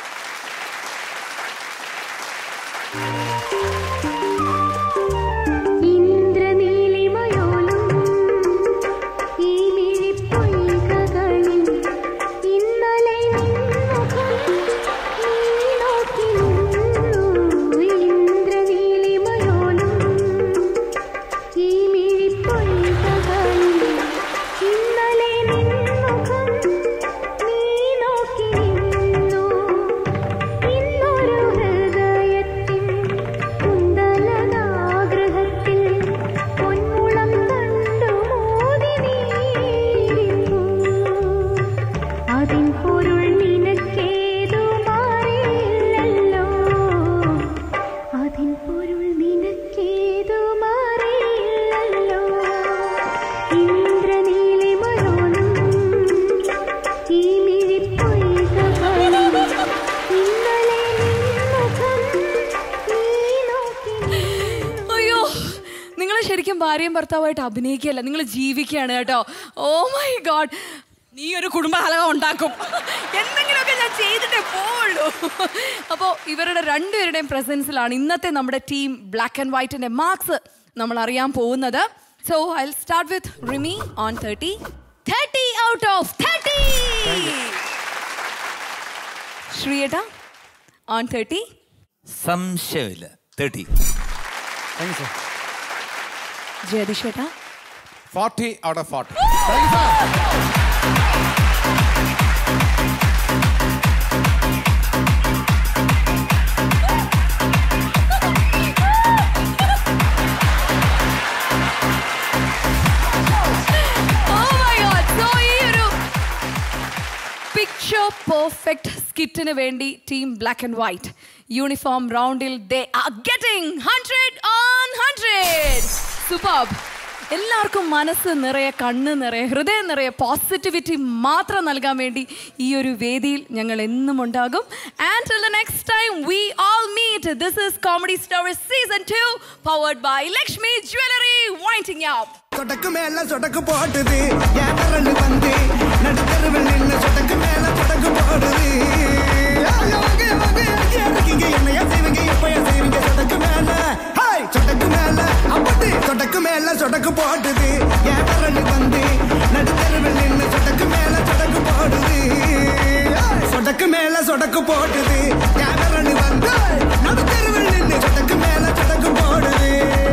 ഭാര്യയും ഭർത്താവായിട്ട് അഭിനയിക്കുകയല്ല, നിങ്ങൾ ജീവിക്കുകയാണ് കേട്ടോ. ഓ മൈ ഗോഡ്, നീ ഒരു കുടുംബകലഹം ഉണ്ടാക്കും, എന്തെങ്കിലുമൊക്കെ ഞാൻ ചെയ്തിട്ടേ പോവുള്ളൂ. അപ്പോൾ ഇവരുടെ 2 പേരുടെയും പ്രസൻസിലാണ് ഇന്നത്തെ നമ്മുടെ ടീം ബ്ലാക്ക് ആൻഡ് വൈറ്റിന്റെ മാർക്സ് നമ്മൾ അറിയാൻ പോകുന്നത്. So I will start with Rimi on 30. 30 out of 30. ശ്രീയേട്ടാ ഓൺ 30. സംശയമില്ല 30. ജയതിഷേട്ടാ 40 out of 40. പിക്ചർ പെർഫെക്റ്റ് സ്കിറ്റിന് വേണ്ടി team black and white uniform റൗണ്ടിൽ they are getting 100 on 100. Superb. എല്ലാവർക്കും മനസ്സ് നിറയെ, കണ്ണ് നിറയെ, ഹൃദയം നിറയെ പോസിറ്റിവിറ്റി മാത്രം നൽകാൻ വേണ്ടി ഈ ഒരു വേദിയിൽ ഞങ്ങൾ എന്നും ഉണ്ടാകും. And till the next time we all meet. This is Comedy Stories Season 2 powered by Lakshmi Jewelry, winding up. சொடக்கு மேல சொடக்கு போடுது ஏதரன்னு வந்து நடுத்தருவில் நின்று சொடக்கு மேல சொடக்கு போடுது இருக்கீங்க என்னையா செய்வீங்க எப்பயா செய்வீங்க சொடக்கு மேல ஹாய் சொடக்கு மேல அப்படி சொடக்கு மேல சொடக்கு போடுது ஏதரன்னு வந்து நடுத்தருவில் நின்று சொடக்கு மேல சொடக்கு போடுது சொடக்கு மேல சொடக்கு போடுது ஏதரன்னு வந்து நடுத்தருவில் நின்று சொடக்கு மேல சொடக்கு போடுது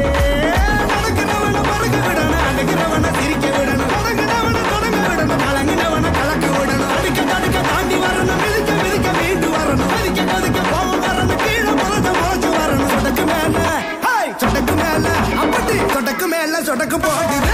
அடக்கிறவன சிரிக்க விடணும், தொடங்க விடணும், கலங்கினவன கலக்க விடணும், அடிக்க தடுக்க தாண்டி வரணும், மிதிக்க மிதிக்க மீண்டு வரணும், மதிக்க மதிக்க கோபம் வரணும், கீழே முளைச்சு வரணும். சொடக்கு மேல ஹாய் சொடக்கு மேல அப்படி சொடக்கு மேல சொடக்கு போடுது.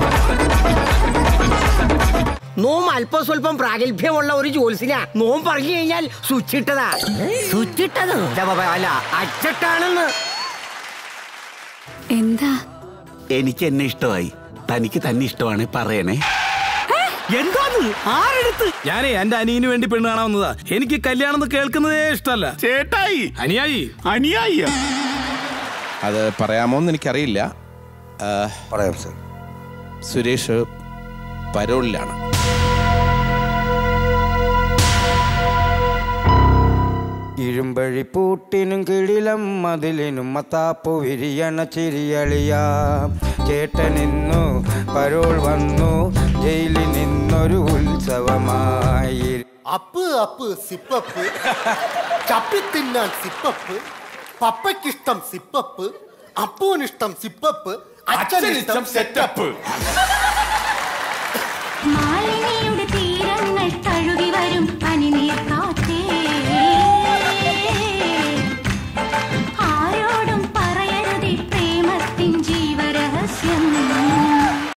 നോം അല്പം സ്വല്പം പ്രാഗൽഭ്യമുള്ള ഒരു ജോത്സ്യനാ. നോം പറഞ്ഞു കഴിഞ്ഞാൽ സ്വിച്ചിട്ടതാ. സ്വിച്ചിട്ടത് അല്ല, അച്ചട്ടാണെന്ന്. എന്താ? എനിക്ക് എന്നെ ഇഷ്ടമായി, തനിക്ക് തന്നെ ഇഷ്ടമാണ് പറയണേ. എന്താന്ന് ആരെടുത്ത്? ഞാനേ എന്റെ അനിയന് വേണ്ടി പെണ്ണ് കാണാൻ വന്നതാ. എനിക്ക് കല്യാണം കേൾക്കുന്നതേ ഇഷ്ടമല്ല. ചേട്ടായി അനിയായി അനിയായി അത് പറയാമോന്ന് എനിക്കറിയില്ല. പറയാം സർ. സുരേഷ് പരോളിലാണ്. ഇരുമ്പഴി പൂട്ടിനും കിടിലം മതിലിനും മത്താപ്പു വിരിയണ ചിരിയളിയാം. ചേട്ടനിന്നു പരോൾ വന്നു, ജയിലിൽ നിന്നൊരു ഉത്സവമായി. അപ്പ് അപ്പ് സിപ്പപ്പ്, ചപ്പി തിന്നാൻ സിപ്പപ്പ്, പപ്പയ്ക്കിഷ്ടം സിപ്പപ്പ്, അപ്പൂനിഷ്ടം സിപ്പപ്പ്, അച്ഛനിഷ്ടം സെറ്റപ്പ്.